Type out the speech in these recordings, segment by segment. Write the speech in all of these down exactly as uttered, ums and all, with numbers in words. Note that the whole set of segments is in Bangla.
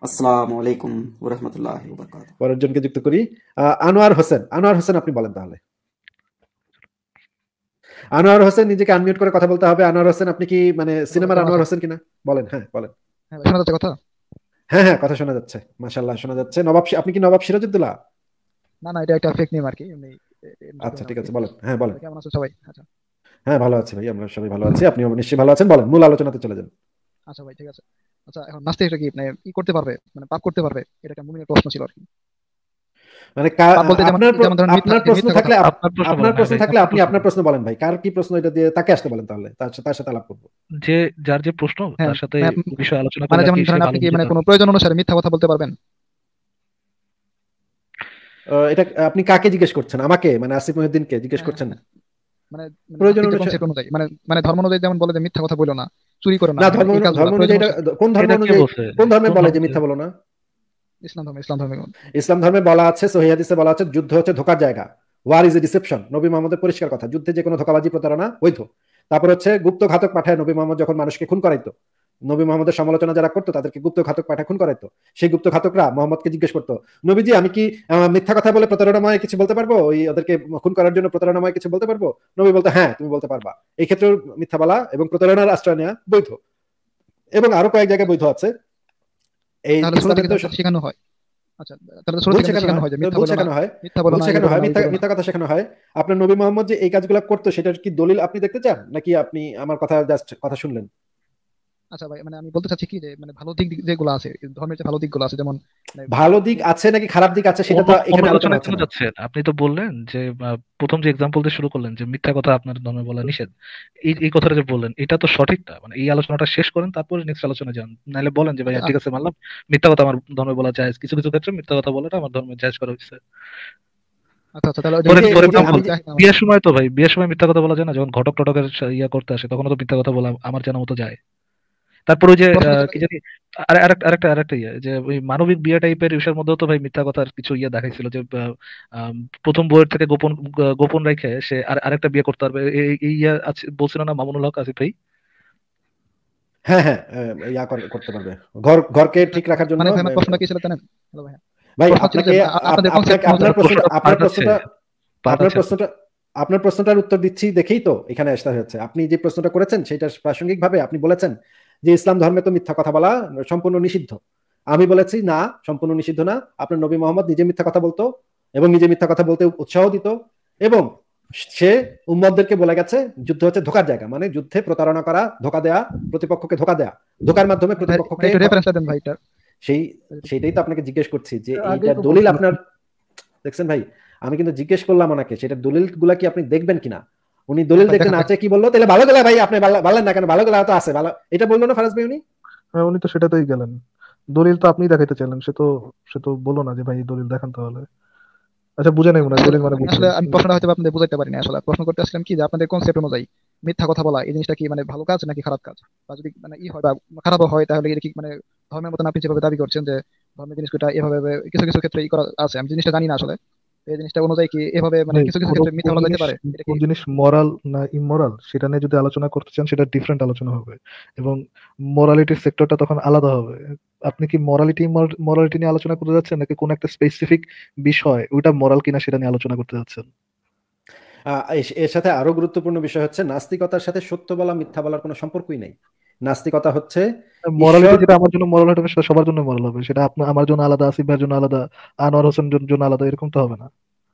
আসসালামু আলাইকুম ওয়া রাহমাতুল্লাহি ওয়া বারাকাতুহু। পরেরজনকে যুক্ত করি। আ আনোয়ার হোসেন। আনোয়ার হোসেন আপনি বলেন তাহলে। আনোয়ার হোসেন নিজেকে আনমিউট করে কথা বলতে হবে। আনোয়ার হোসেন আপনি কি মানে হ্যালো ভাই, সিনেমার কেমন আনোয়ার আছেন? হোসেন কিনা? বলেন, হ্যাঁ বলেন। হ্যাঁ ভাই, শোনা যাচ্ছে কথা? হ্যাঁ, হ্যাঁ কথা শোনা যাচ্ছে। মাশাআল্লাহ শোনা যাচ্ছে। নবাব সি আপনি কি নবাব সিরাজউদ্দৌলা? না, না, এটা একটা ফেক নেম আরকি। এমনি এ এমনি আচ্ছা করেন ঠিক আরকি। আছে বলেন। হ্যাঁ বলেন। ভাই কেমন আছেন সবাই? আচ্ছা। হ্যাঁ ভালো আছি ভাই। আমরা সবাই ভালো আছি। আপনিও নিশ্চয়ই ভালো আছেন। বলেন, মূল আলোচনাতে চলে যান। আচ্ছা ভাই, ঠিক আছে। আচ্ছা, এখন নাস্তিকরা কি মানে ই করতে পারবে? মানে পাপ করতে পারবে? এটা একটা মুমিনের প্রশ্ন ছিল আরকি। মানে কা পাপ বলতে যেমন আপনার প্র যেমন ধরেন মিথ্যা আপনার আরকি, প্রশ্ন মিথ্যা কথা। থাকলে আপ আপনার প্রশ্ন আপনার বলেন। হ্যাঁ প্রশ্ন ভাই, থাকলে আপনার আপনি প্রশ্ন আপনার বলেন। প্রশ্ন বলেন ভাই। কার কি প্রশ্ন এটা দিয়ে তাকে আসতে বলেন তাহলে। তার সাথে তার সাথে আলাপ করব। যে যার যে প্রশ্ন হ্যাঁ, তার সাথে মানে এই বিষয়ে আলোচনা মানে করলে আর যেমন কি সে ধরেন আপনি ভালো কি বুঝতে মানে পারবে। কোনো প্রয়োজন অনুসারে মিথ্যা কথা বলতে পারবেন? আ এটা আপনি কাকে জিজ্ঞেস করছেন? আমাকে? মানে আসিফ মহিউদ্দিনকে জিজ্ঞেস হ্যাঁ, হ্যাঁ, করছেন? হ্যাঁ। মানে মানে প্রয়োজন নাস্তিক যে অনুসারে কনসেপ্ট অনুযায়ী মানে মানে ধর্ম অনুযায়ী যেমন বলে যে মিথ্যা কথা বইলো না, চুরি করো না, না মানে ধর্ম এই অনু- কাজগুলা ধর্ম প্রয়োজন অনুযায়ী এটা অনুসারে। কোন ধর্ম এটা কে অনুযায়ী বলছে? কোন ধর্মে কোন বলে যে ধর্মে? মিথ্যা বলো না? ইসলাম ধর্মে, ইসলাম ধর্মে। ইসলাম ধর্মে বলা আছে, সহিহ হাদিসে বলা আছে, যুদ্ধ হচ্ছে ধোঁকার জায়গা। War is a deception. নবী মোহাম্মদের পরিষ্কার কথা, যুদ্ধে যে কোনো ধোঁকাবাজি প্রতারণা বৈধ। তারপর হচ্ছে গুপ্ত ঘাতক পাঠায় নবী মোহাম্মদ যখন মানুষকে খুন করাইতো, নবী মোহাম্মদের সমালোচনা যারা করতো তাদেরকে গুপ্ত ঘাতক পাঠায় খুন করাইতো। সেই গুপ্ত ঘাতকরা মোহাম্মদকে জিজ্ঞেস করতো, নবীজি আমি কি আহ, মিথ্যা কথা বলে প্রতারণাময় কিছু বলতে পারবো, ওই ওদেরকে খুন করার জন্য প্রতারণাময় কিছু বলতে পারবো? নবী বলতো হ্যাঁ তুমি বলতে পারবা। এই ক্ষেত্রে মিথ্যা বলা এবং প্রতারণার আশ্রয় নেওয়া বৈধ, এবং আরো কয়েক জায়গায় বৈধ আছে। এই তাহলে ছোট থেকে ইসলামিক তাদেরকে শেখানো হয়। আচ্ছা, তাহলে তো ছোট ভুল থেকে শেখানো শেখানো হয়, হয় যে তবে মিথ্যা ভুল বলো না, শেখানো হয়। মিথ্যা বলো ভুল না, এই শেখানো করো হয়, না, ওই মিথ্যা করো না। মিথ্যা কথা শেখানো হয়। আপনার নবী মোহাম্মদ যে এই কাজগুলো করতো সেটার কি দলিল আপনি দেখতে চান, নাকি আপনি আমার কথা জাস্ট কথা শুনলেন? আচ্ছা ভাই, মানে আমি বলতে চাচ্ছি কি যে মানে ভালো দিক যেগুলো আছে, ধর্মের যে ভালো দিকগুলো আছে, যেমন মানে ভালো দিক আপনি। আছে নাকি খারাপ দিক আছে সেটা অন্য তো অন্য এখানে আলোচনা আলোচনায় হচ্ছে কেন না। যাচ্ছেন? আপনি তো বললেন যে আহ, প্রথম যে এক্সাম্পল দিয়ে শুরু করলেন যে মিথ্যা কথা আপনার ধর্মে বলা নিষেধ। এই এই কথাটা যে বললেন এটা তো সঠিক না। মানে এই আলোচনাটা শেষ করেন, তারপরে নেক্সট আলোচনা যান। নাহলে বলেন যে ভাই আচ্ছা, হ্যাঁ, ঠিক আছে মানলাম মিথ্যা কথা আমার ধর্মে বলা যায়, কিছু কিছু ক্ষেত্রে মিথ্যা কথা বলাটা আমার ধর্মে জায়েজ করা হয়েছে। আচ্ছা, আচ্ছা, তাহলে ওই যে এই ফর যে ফর এই যে এক্সাম্পল আমি উদাহরণ যে দেখেন আমাকে। বিয়ের সময় তো ভাই, বিয়ের সময় মিথ্যা কথা বলা যায় না? যখন ঘটক টটকের সা- ইয়া করতে আসে তখন তো মিথ্যা কথা বলা আমার জানা মতো যায়। তারপর ওই যে প্রশ্ন আহ, হচ্ছে কি জানি আর- আরেকটা আরেকটা আরেকটা ইয়ে যে ওই মানবিক বিয়ে টাইপের বিষয়ের মধ্যেও তো ভাই মিথ্যা কথার কিছু ইয়ে দেখাইছিল যে আহ, আম, প্রথম বউয়ের থেকে গোপন গ- গোপন রেখে সে আর আরেকটা বিয়ে করতে পারবে। এই এই ইয়ে আছে বলছিল না মামুনুল হক আসিফ ভাই? হ্যাঁ হ্যাঁ আহ, ইয়া কর- করতে পারবে, ঘর ঘরকে ঠিক রাখার জন্য। মানে ভাই আমার আহ, প্রশ্নটা কি ছিল জানেন? হ্যালো ভাই, ভাই প্রশ্ন ছিল যে আপনাকে আ- আপ- আপনাদের কনসেপ্ট আপনাকে অনুযায়ী। আপনার প্রশ্নটা প্রশ্নটা আপনার পার্ট আছে, প্রশ্নটা পার্ট আপনার আছে আপনার। প্রশ্নটা আপনার প্রশ্নটার উত্তর দিচ্ছি দেখেই তো এখানে আসতে হচ্ছে। আপনি যে প্রশ্নটা করেছেন সেটা প্রাসঙ্গিক ভাবে আপনি বলেছেন যে ইসলাম ধর্মে তো মিথ্যা কথা বলা সম্পূর্ণ নিষিদ্ধ। আমি বলেছি না, সম্পূর্ণ নিষিদ্ধ না। আপনার নবী মোহাম্মদ নিজে মিথ্যা কথা বলতো এবং নিজে মিথ্যা কথা বলতে উৎসাহ দিত, এবং সে উম্মতদেরকে বলে গেছে যুদ্ধ হচ্ছে ধোকার জায়গা, মানে যুদ্ধে প্রতারণা করা, ধোকা দেয়া, প্রতিপক্ষকে ধোকা দেয়া, ধোকার মাধ্যমে মানে ভাই, মানে প্রতিপক্ষকে একটু ক- রেফারেন্সটা দেন ভাই এটার। সেই সেইটাই তো আপনাকে জিজ্ঞেস করছি যে আগেই এইটার তো দলিল বলছিলাম। আপনার দেখছেন ভাই। আমি কিন্তু জিজ্ঞেস করলাম ওনাকে সেটার দলিল গুলা কি আপনি দেখবেন কিনা। উনি হ্যাঁ দলিল ভাই, দেখতে দেখান না দেখান। চেয়ে কি বললো, তাহলে ভালো গেলা ভাই আপনি ভালো- বললেন না কেন, ভালো গেলা তো আছে ভালো, এটা বললো না ফারাজ ভাই উনি? হ্যাঁ, উনি তো সেটাতেই গেলেন। দলিল তো আপনি দেখাইতে চাইলেন, সে তো সে তো বলো না যে ভাই দলিল দেখান তাহলে। আচ্ছা, বুঝে নাই আমি মনে হয়, আসলে দলিল মানে আমি বুঝে আসলে নাই। আমি প্রশ্নটা হয়তো আপনাদের বুঝাইতে পারিনি। আসলে প্রশ্ন করতে আসলাম কি যে আপনাদের কনসেপ্ট অনুযায়ী মিথ্যা কথা বলা এই জিনিসটা কি মানে ভালো কাজ নাকি খারাপ কাজ? বা যদি মানে ই হয় বা খারাপও হয়, তাহলে এটা কি মানে ধর্মের মতন আপনি যেভাবে দাবি করছেন যে ধর্মের জিনিসটা এভাবে এভাবে কিছু কিছু ক্ষেত্রে ই করা আছে, আমি জিনিসটা জানি না আসলে। তো এই জিনিসটা অনুযায়ী কি এভাবে মানে ভাই কিছু কিছু কোন ক্ষেত্রে মিথ্যা কোন বলা যেতে জিনিস পারে? এটা কি? কোন জিনিস মরাল না ইমোরাল সেটা নিয়ে যদি আলোচনা করতে চান সেটা ডিফারেন্ট আলোচনা হবে, এবং মোরালিটির সেক্টরটা তখন আলাদা হবে। আপনি কি মরালিটি মরালিটি নিয়ে আলোচনা করতে যাচ্ছেন, নাকি কোন একটা স্পেসিফিক বিষয় ওইটা মরাল কিনা সেটা নিয়ে আলোচনা করতে যাচ্ছেন? আহ, এর এর সাথে আরো গুরুত্বপূর্ণ বিষয় হচ্ছে নাস্তিকতার সাথে সত্য বলা মিথ্যা বলার কোনো সম্পর্কই নেই। নাস্তিকতা হচ্ছে মরালিটি ঈশ্বর। যেটা আমার জন্য মরাল হবে সেটা সবার জন্য মরাল হবে, সেটা আপনার আমার জন্য আলাদা, আসিফ ভাইয়ের জন্য আলাদা, আনোয়ার হোসেনের জন্য আলাদা, এরকম তো হবে না।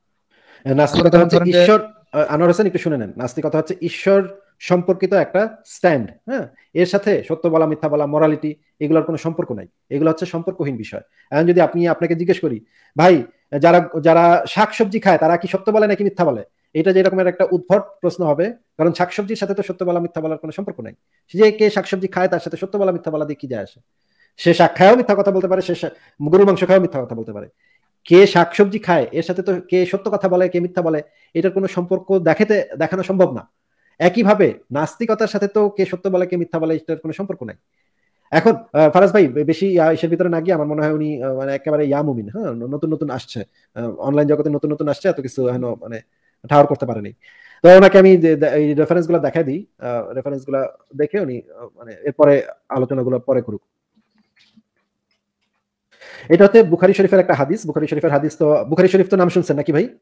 আসলে নাস্তিকতা যেমন হচ্ছে ধরেন যে ঈশ্বর। আহ, আনোয়ার হোসেন একটু শুনে নেন, নাস্তিকতা হচ্ছে ঈশ্বর সম্পর্কিত একটা স্ট্যান্ড। হ্যাঁ, এর সাথে সত্য বলা মিথ্যা বলা মোরালিটি এগুলোর কোনো সম্পর্ক নাই। এগুলো হচ্ছে সম্পর্কহীন বিষয়। এখন যদি আপনি আপনাকে জিজ্ঞেস করি, ভাই যারা যারা শাকসবজি খায় তারা কি সত্য বলে নাকি মিথ্যা বলে, এটা যে এরকমের একটা উদ্ভট প্রশ্ন হবে, কারণ শাকসবজির সাথে তো সত্য বলা মিথ্যা বলার কোনো সম্পর্ক নাই। সে যে কে শাকসবজি খায় তার সাথে সত্য বলা মিথ্যা বলা দিয়ে কি যায় আসে? সে শাক খায়ও মিথ্যা কথা বলতে পারে, সে শা- গরুর মাংস খায়ও মিথ্যা কথা বলতে পারে। কে শাকসবজি খায় এর সাথে তো কে সত্য কথা বলে কে মিথ্যা বলে এটার কোনো সম্পর্ক দেখাতে দেখানো সম্ভব না। একইভাবে নাস্তিকতার সাথে তো কে সত্য বলে কে মিথ্যা বলে এটার কোনো সম্পর্ক নাই। এখন আহ, ফারাজ ভাই বেশি আহ, ইসের ভিতরে না গিয়ে আমার মনে হয় উনি আহ, মানে একেবারে ইয়া মুমিন, হ্যাঁ নতুন নতুন আসছে, অনলাইন জগতে নতুন নতুন আসছে, এত কিছু এখনো মানে ঠাওর করতে পারেনি। তো ওনাকে আমি যে- যে- এই রেফারেন্স গুলা দেখাই দিই, রেফারেন্স গুলা দেখে উনি আহ, মানে এরপরে আলোচনাগুলো পরে করুক। এটা হচ্ছে বুখারী শরীফের একটা হাদিস। বুখারী শরীফের হাদিস তো বুখারী শরীফ তো নাম শুনছেন নাকি ভাই?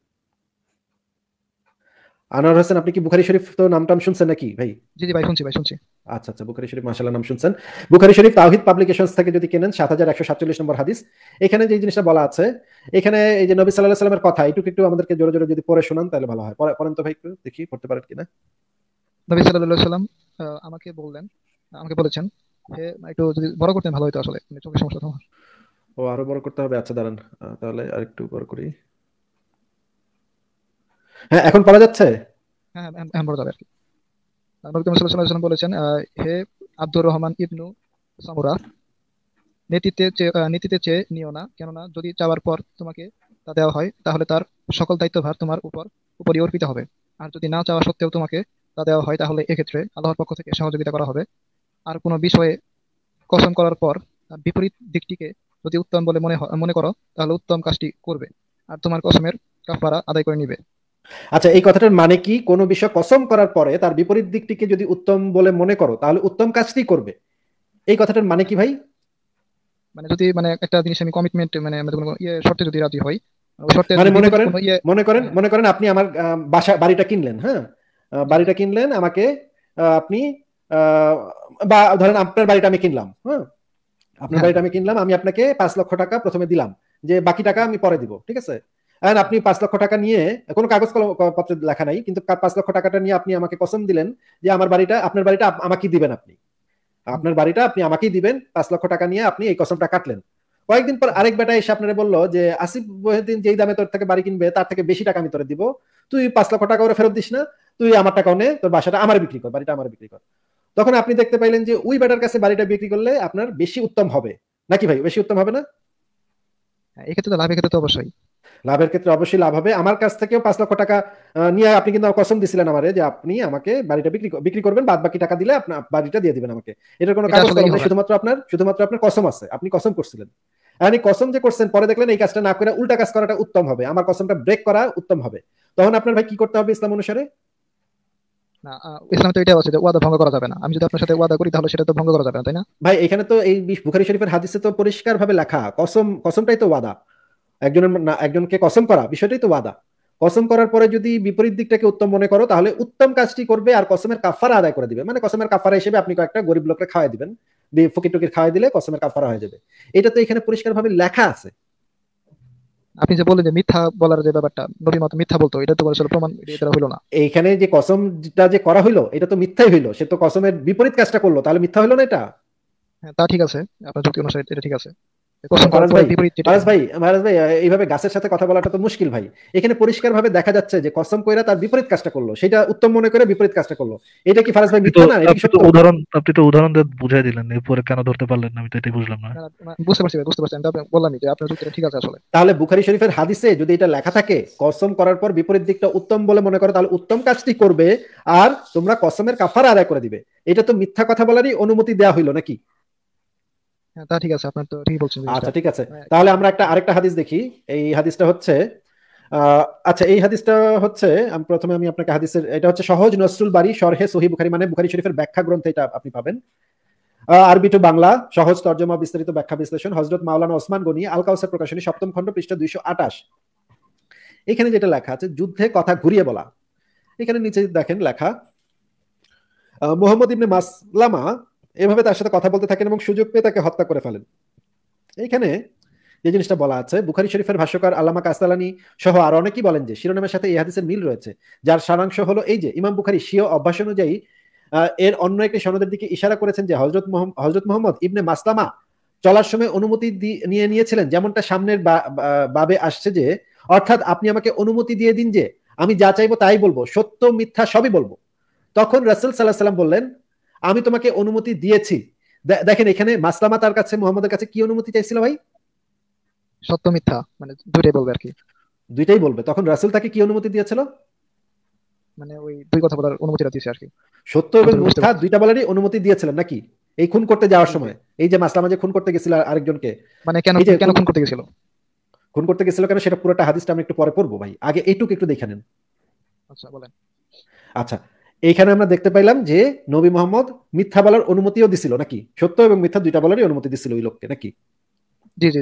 আনোয়ার হোসেন, আপনি কি বুখারী শরীফ তো নাম টাম শুনছেন নাকি ভাই? জি জি ভাই, শুনছি ভাই, শুনছি। আচ্ছা আচ্ছা, বুখারী শরীফ মাশাআল্লাহ নাম শুনছেন। বুখারী শরীফ তাওহীদ পাবলিকেশনস থেকে যদি কেনেন সাত হাজার একশো সাতচল্লিশ নম্বর হাদিস। এখানে যে জিনিসটা বলা আছে, এখানে এই যে নবী সাল্লাল্লাহু আলাইহি ওয়াসাল্লামের কথা একটু একটু আমাদেরকে জোরে জোরে যদি পড়ে শোনান তাহলে ভালো হয়। পড়ে- পড়েন তো ভাই, একটু দেখি পড়তে পারেন কিনা। নবী সাল্লাল্লাহু আলাইহি ওয়াসাল্লাম আহ, আমাকে বললেন, আমাকে বলেছেন, হে, একটু যদি বড় করতেন ভালো হতো, আসলে মানে চোখের সমস্যা তো আমার। ও আরো বড় করতে হবে, আচ্ছা দাঁড়ান, আহ, তাহলে আরেকটু বড় করি। হ্যাঁ, এখন পড়া যাচ্ছে? হ্যাঁ হ্যাঁ, এখন বড় যাবে আর কি। আহ, নবী করিম সাল্লাল্লাহু আলাইহি ওয়াসাল্লাম বলেছেন, আহ, হে আব্দুর রহমান ইবনু সামুরা, নীতিতে চেয়ে আহ, নীতিতে চেয়ে নিও না, কেননা যদি চাওয়ার পর তোমাকে তা দেওয়া হয় তাহলে তার সকল দায়িত্বভার তোমার উপর উপরই অর্পিত হবে। আর যদি না চাওয়া সত্ত্বেও তোমাকে তা দেওয়া হয় তাহলে এক্ষেত্রে আল্লাহর পক্ষ থেকে সহযোগিতা করা হবে। আর কোনো বিষয়ে কসম করার পর আহ, বিপরীত দিকটিকে যদি উত্তম বলে মনে হ- মনে করো তাহলে উত্তম কাজটি করবে, আর তোমার কসমের কাফারা আদায় করে নিবে। আচ্ছা, এই কথাটার মানে কি? কোনো বিষয় কসম করার পরে তার বিপরীত দিকটিকে যদি উত্তম বলে মনে করো তাহলে উত্তম কাজটি করবে, এই কথাটার মানে কি ভাই? মানে যদি মানে একটা জিনিস আমি কমিটমেন্ট মানে আমাদের কোনো ইয়ে শর্তে যদি রাজি হই, ওই শর্তে মানে মনে বিপরীত করেন কোনো ইয়ে। মনে করেন হ্যাঁ মনে করেন আপনি আমার আহ, বাসা বাড়িটা কিনলেন, হ্যাঁ, আহ, জি জি বাড়িটা কিনলেন আমাকে, আহ, আপনি আহ, বা ধরেন আপনার বাড়িটা আমি কিনলাম, হ্যাঁ, আপনার হ্যাঁ বাড়িটা আমি কিনলাম, আমি আপনাকে পাঁচ লক্ষ টাকা প্রথমে দিলাম, যে বাকি টাকা আমি পরে দিব, ঠিক আছে? আর আপনি পাঁচ লক্ষ টাকা নিয়ে, কোনো কাগজ কলম- পত্রে লেখা নাই, কিন্তু কা- পাঁচ লক্ষ টাকাটা নিয়ে আপনি আমাকে কসম দিলেন যে আমার বাড়িটা আপনার বাড়িটা আপ- আমাকেই দিবেন, আপনি হুম, আপনার বাড়িটা আপনি আমাকেই দিবেন, পাঁচ লক্ষ টাকা নিয়ে আপনি এই কসমটা কাটলেন। কয়েকদিন পর হুম, আরেক বেটা এসে আপনারা বললো যে আসিফ মহিউদ্দিন যেই দামে তোর থেকে বাড়ি কিনবে তার থেকে বেশি টাকা আমি তোরে দিব, তুই পাঁচ লক্ষ টাকা ওরে ফেরত দিস না, তুই আমার টাকাও নে, তোর বাসাটা আমার বিক্রি কর, বাড়িটা আমার বিক্রি কর। তখন আপনি দেখতে পাইলেন যে ওই বেটার কাছে বাড়িটা বিক্রি করলে আপনার বেশি উত্তম হবে নাকি ভাই? বেশি উত্তম হবে না? হ্যাঁ, এক্ষেত্রে তো লাভের ক্ষেত্রে তো অবশ্যই। লাভের ক্ষেত্রে অবশ্যই লাভ হবে। আমার কাছ থেকেও পাঁচ লক্ষ টাকা আহ, নিয়ে আপনি কিন্তু কসম দিছিলেন আমারে যে আপনি আমাকে বাড়িটা বিক্রি বিক্রি করবেন, বাদ বাকি টাকা দিলে আপনার বাড়িটা দিয়ে দিবেন আমাকে। এটার কোনো এটা কাগজ আসলে ই কলম নেই, হবে। শুধুমাত্র আপনার শুধুমাত্র আপনার কসম আছে, আপনি কসম করছিলেন। আর এই কসম যে করছেন পরে দেখলেন এই কাজটা না করে উল্টা কাজ করাটা উত্তম হবে, আমার কসমটা ব্রেক করা উত্তম হবে। তখন আপনার ভাই কি করতে হবে ইসলাম অনুসারে? না, আহ, ইসলামে তো এটাও আছে যে ওয়াদা ভঙ্গ করা যাবে না। আমি যদি আপনার সাথে ওয়াদা করি তাহলে সেটা তো ভঙ্গ করা যাবে না, তাই না? ভাই এখানে তো এই বিশ- বুখারী শরীফের হাদিসে তো পরিষ্কার ভাবে লেখা, কসম কসমটাই তো ওয়াদা। একজনের না একজনকে কসম করা বিষয়টাই তো ওয়াদা। কসম করার পরে যদি বিপরীত দিকটাকে উত্তম মনে করো তাহলে উত্তম কাজটি করবে আর কসমের কাফারা আদায় করে দিবে। মানে কসমের কাফারা হিসেবে আপনি কয়েকটা গরিব লোককে খাওয়াই দিবেন, বি- ফকির টকির খাওয়াই দিলে কসমের কাফারা হয়ে যাবে। এটা তো এখানে পরিষ্কার ভাবে লেখা আছে। আপনি যে বললেন যে মিথ্যা বলার যে ব্যাপারটা, নবী মত মিথ্যা বলতো, এটা তো আসলে প্রমাণ এটা দ্বারা হইলো না। এইখানে যে কসমটা যে করা হইলো এটা তো মিথ্যাই হইলো, সে তো কসমের বিপরীত কাজটা করলো, তাহলে মিথ্যা হইলো না এটা? হ্যাঁ তা ঠিক আছে, আপনার যুক্তি অনুসারে এটা ঠিক আছে। কসম করার ফারাজ পরে ভাই, বিপরীত যেটা। ফারাজ ভাই, ফারাজ ভাই, এইভাবে গাছের সাথে কথা বলাটা তো মুশকিল ভাই। এখানে পরিষ্কার ভাবে দেখা যাচ্ছে যে কসম কইরা তার বিপরীত কাজটা করলো, সেটা উত্তম মনে করে বিপরীত কাজটা করলো। এটা কি ফারাজ ভাই আপনি তো মিথ্যা না? এটা কি আপনি তো সত্য? উদাহরণ আপনি তো উদাহরণ দিয়ে বুঝাই দিলেন, এরপরে কেন ধরতে পারলেন না আমি তো এটাই বুঝলাম না। না, না, বুঝতে পারছি ভাই, বুঝতে পারছি। আমি তো আপনাকে বললামই যে আপনার যুক্তিটা ঠিক আছে আসলে। তাহলে বুখারী শরীফের হাদিসে যদি এটা লেখা থাকে কসম করার পর বিপরীত দিকটা উত্তম বলে মনে করো তাহলে উত্তম কাজটি করবে আর তোমরা কসমের কাফারা আদায় করে দিবে, এটা তো মিথ্যা কথা বলারই অনুমতি দেওয়া হইলো নাকি? হ্যাঁ তা ঠিক আছে, আপনার তো ঠিক বলছেন জিনিসটা। আচ্ছা ঠিক আছে, হ্যাঁ, তাহলে আমরা একটা আরেকটা হাদিস দেখি। এই হাদিসটা হচ্ছে আহ, আচ্ছা এই হাদিসটা হচ্ছে আমি প্রথমে আমি আপনাকে হাদিসের, এটা হচ্ছে সহজ নসরুল বারী শরহে সহিহ বুখারী, মানে বুখারী শরীফের ব্যাখ্যা গ্রন্থে এটা আপনি পাবেন। আহ, আরবি টু বাংলা সহজ তর্জমা বিস্তারিত ব্যাখ্যা বিশ্লেষণ হযরত মাওলানা ওসমান গনি আল কাউসার প্রকাশনী সপ্তম খণ্ড পৃষ্ঠা দুইশো আটাশ। এখানে যেটা লেখা আছে যুদ্ধে কথা ঘুরিয়ে বলা, এখানে নিচে দেখেন লেখা আহ, মুহাম্মদ ইবনে মাসলামা এভাবে তার সাথে কথা বলতে থাকেন এবং সুযোগ পেয়ে তাকে হত্যা করে ফেলেন। এইখানে যে জিনিসটা বলা আছে বুখারী শরীফের ভাষ্যকার আল্লামা কাসতালানী সহ আর অনেকেই বলেন যে শিরোনামের সাথে এই হাদিসের মিল রয়েছে, যার সারাংশ হলো এই যে ইমাম বুখারী স্বীয় অভ্যাস অনুযায়ী আহ, এর অন্য একটি সনদের দিকে ইশারা করেছেন যে হযরত মুহাম্মদ হযরত মুহাম্মদ ইবনে মাসলামা চলার সময় অনুমতি দি- নিয়ে নিয়েছিলেন, যেমনটা সামনের বা- বা- বাবে আসছে যে অর্থাৎ আপনি আমাকে অনুমতি দিয়ে দিন যে আমি যা চাইবো তাই বলবো, সত্য মিথ্যা সবই বলবো। তখন রাসূল সাল্লাল্লাহু আলাইহি সাল্লাম বললেন আমি তোমাকে অনুমতি দিয়েছি। দে- দেখেন এখানে মাসলামা তার কাছে মুহাম্মদের কাছে কি অনুমতি চাইছিল ভাই? সত্য মিথ্যা মানে দুইটাই বলবে আর কি। দুইটাই বলবে। তখন রাসূল তাকে কি অনুমতি দিয়েছিল? মানে ওই দুই কথা বলার অনুমতিটা দিয়েছে আর কি। সত্য এবং যতটুকু বুঝতে মিথ্যা পারছি। দুইটা বলারই অনুমতি দিয়েছিলেন নাকি? এই খুন করতে যাওয়ার জি জি। সময়, এই যে মাসলামা যে খুন করতে গেছিল আরেকজনকে, মানে কেন এই যে কেন খুন খুন করতে গেছিল? খুন করতে গেছিল কেন সেটা পুরোটা হাদিসটা আমি একটু পরে পড়বো ভাই, আগে এইটুকু একটু দেখে নেন। আচ্ছা বলেন। আচ্ছা, এইখানে আমরা দেখতে পাইলাম যে নবী মোহাম্মদ মিথ্যা বলার অনুমতিও দিছিল নাকি? সত্য এবং মিথ্যা দুইটা বলারই অনুমতি দিছিল ওই লোককে নাকি? জি জি জি।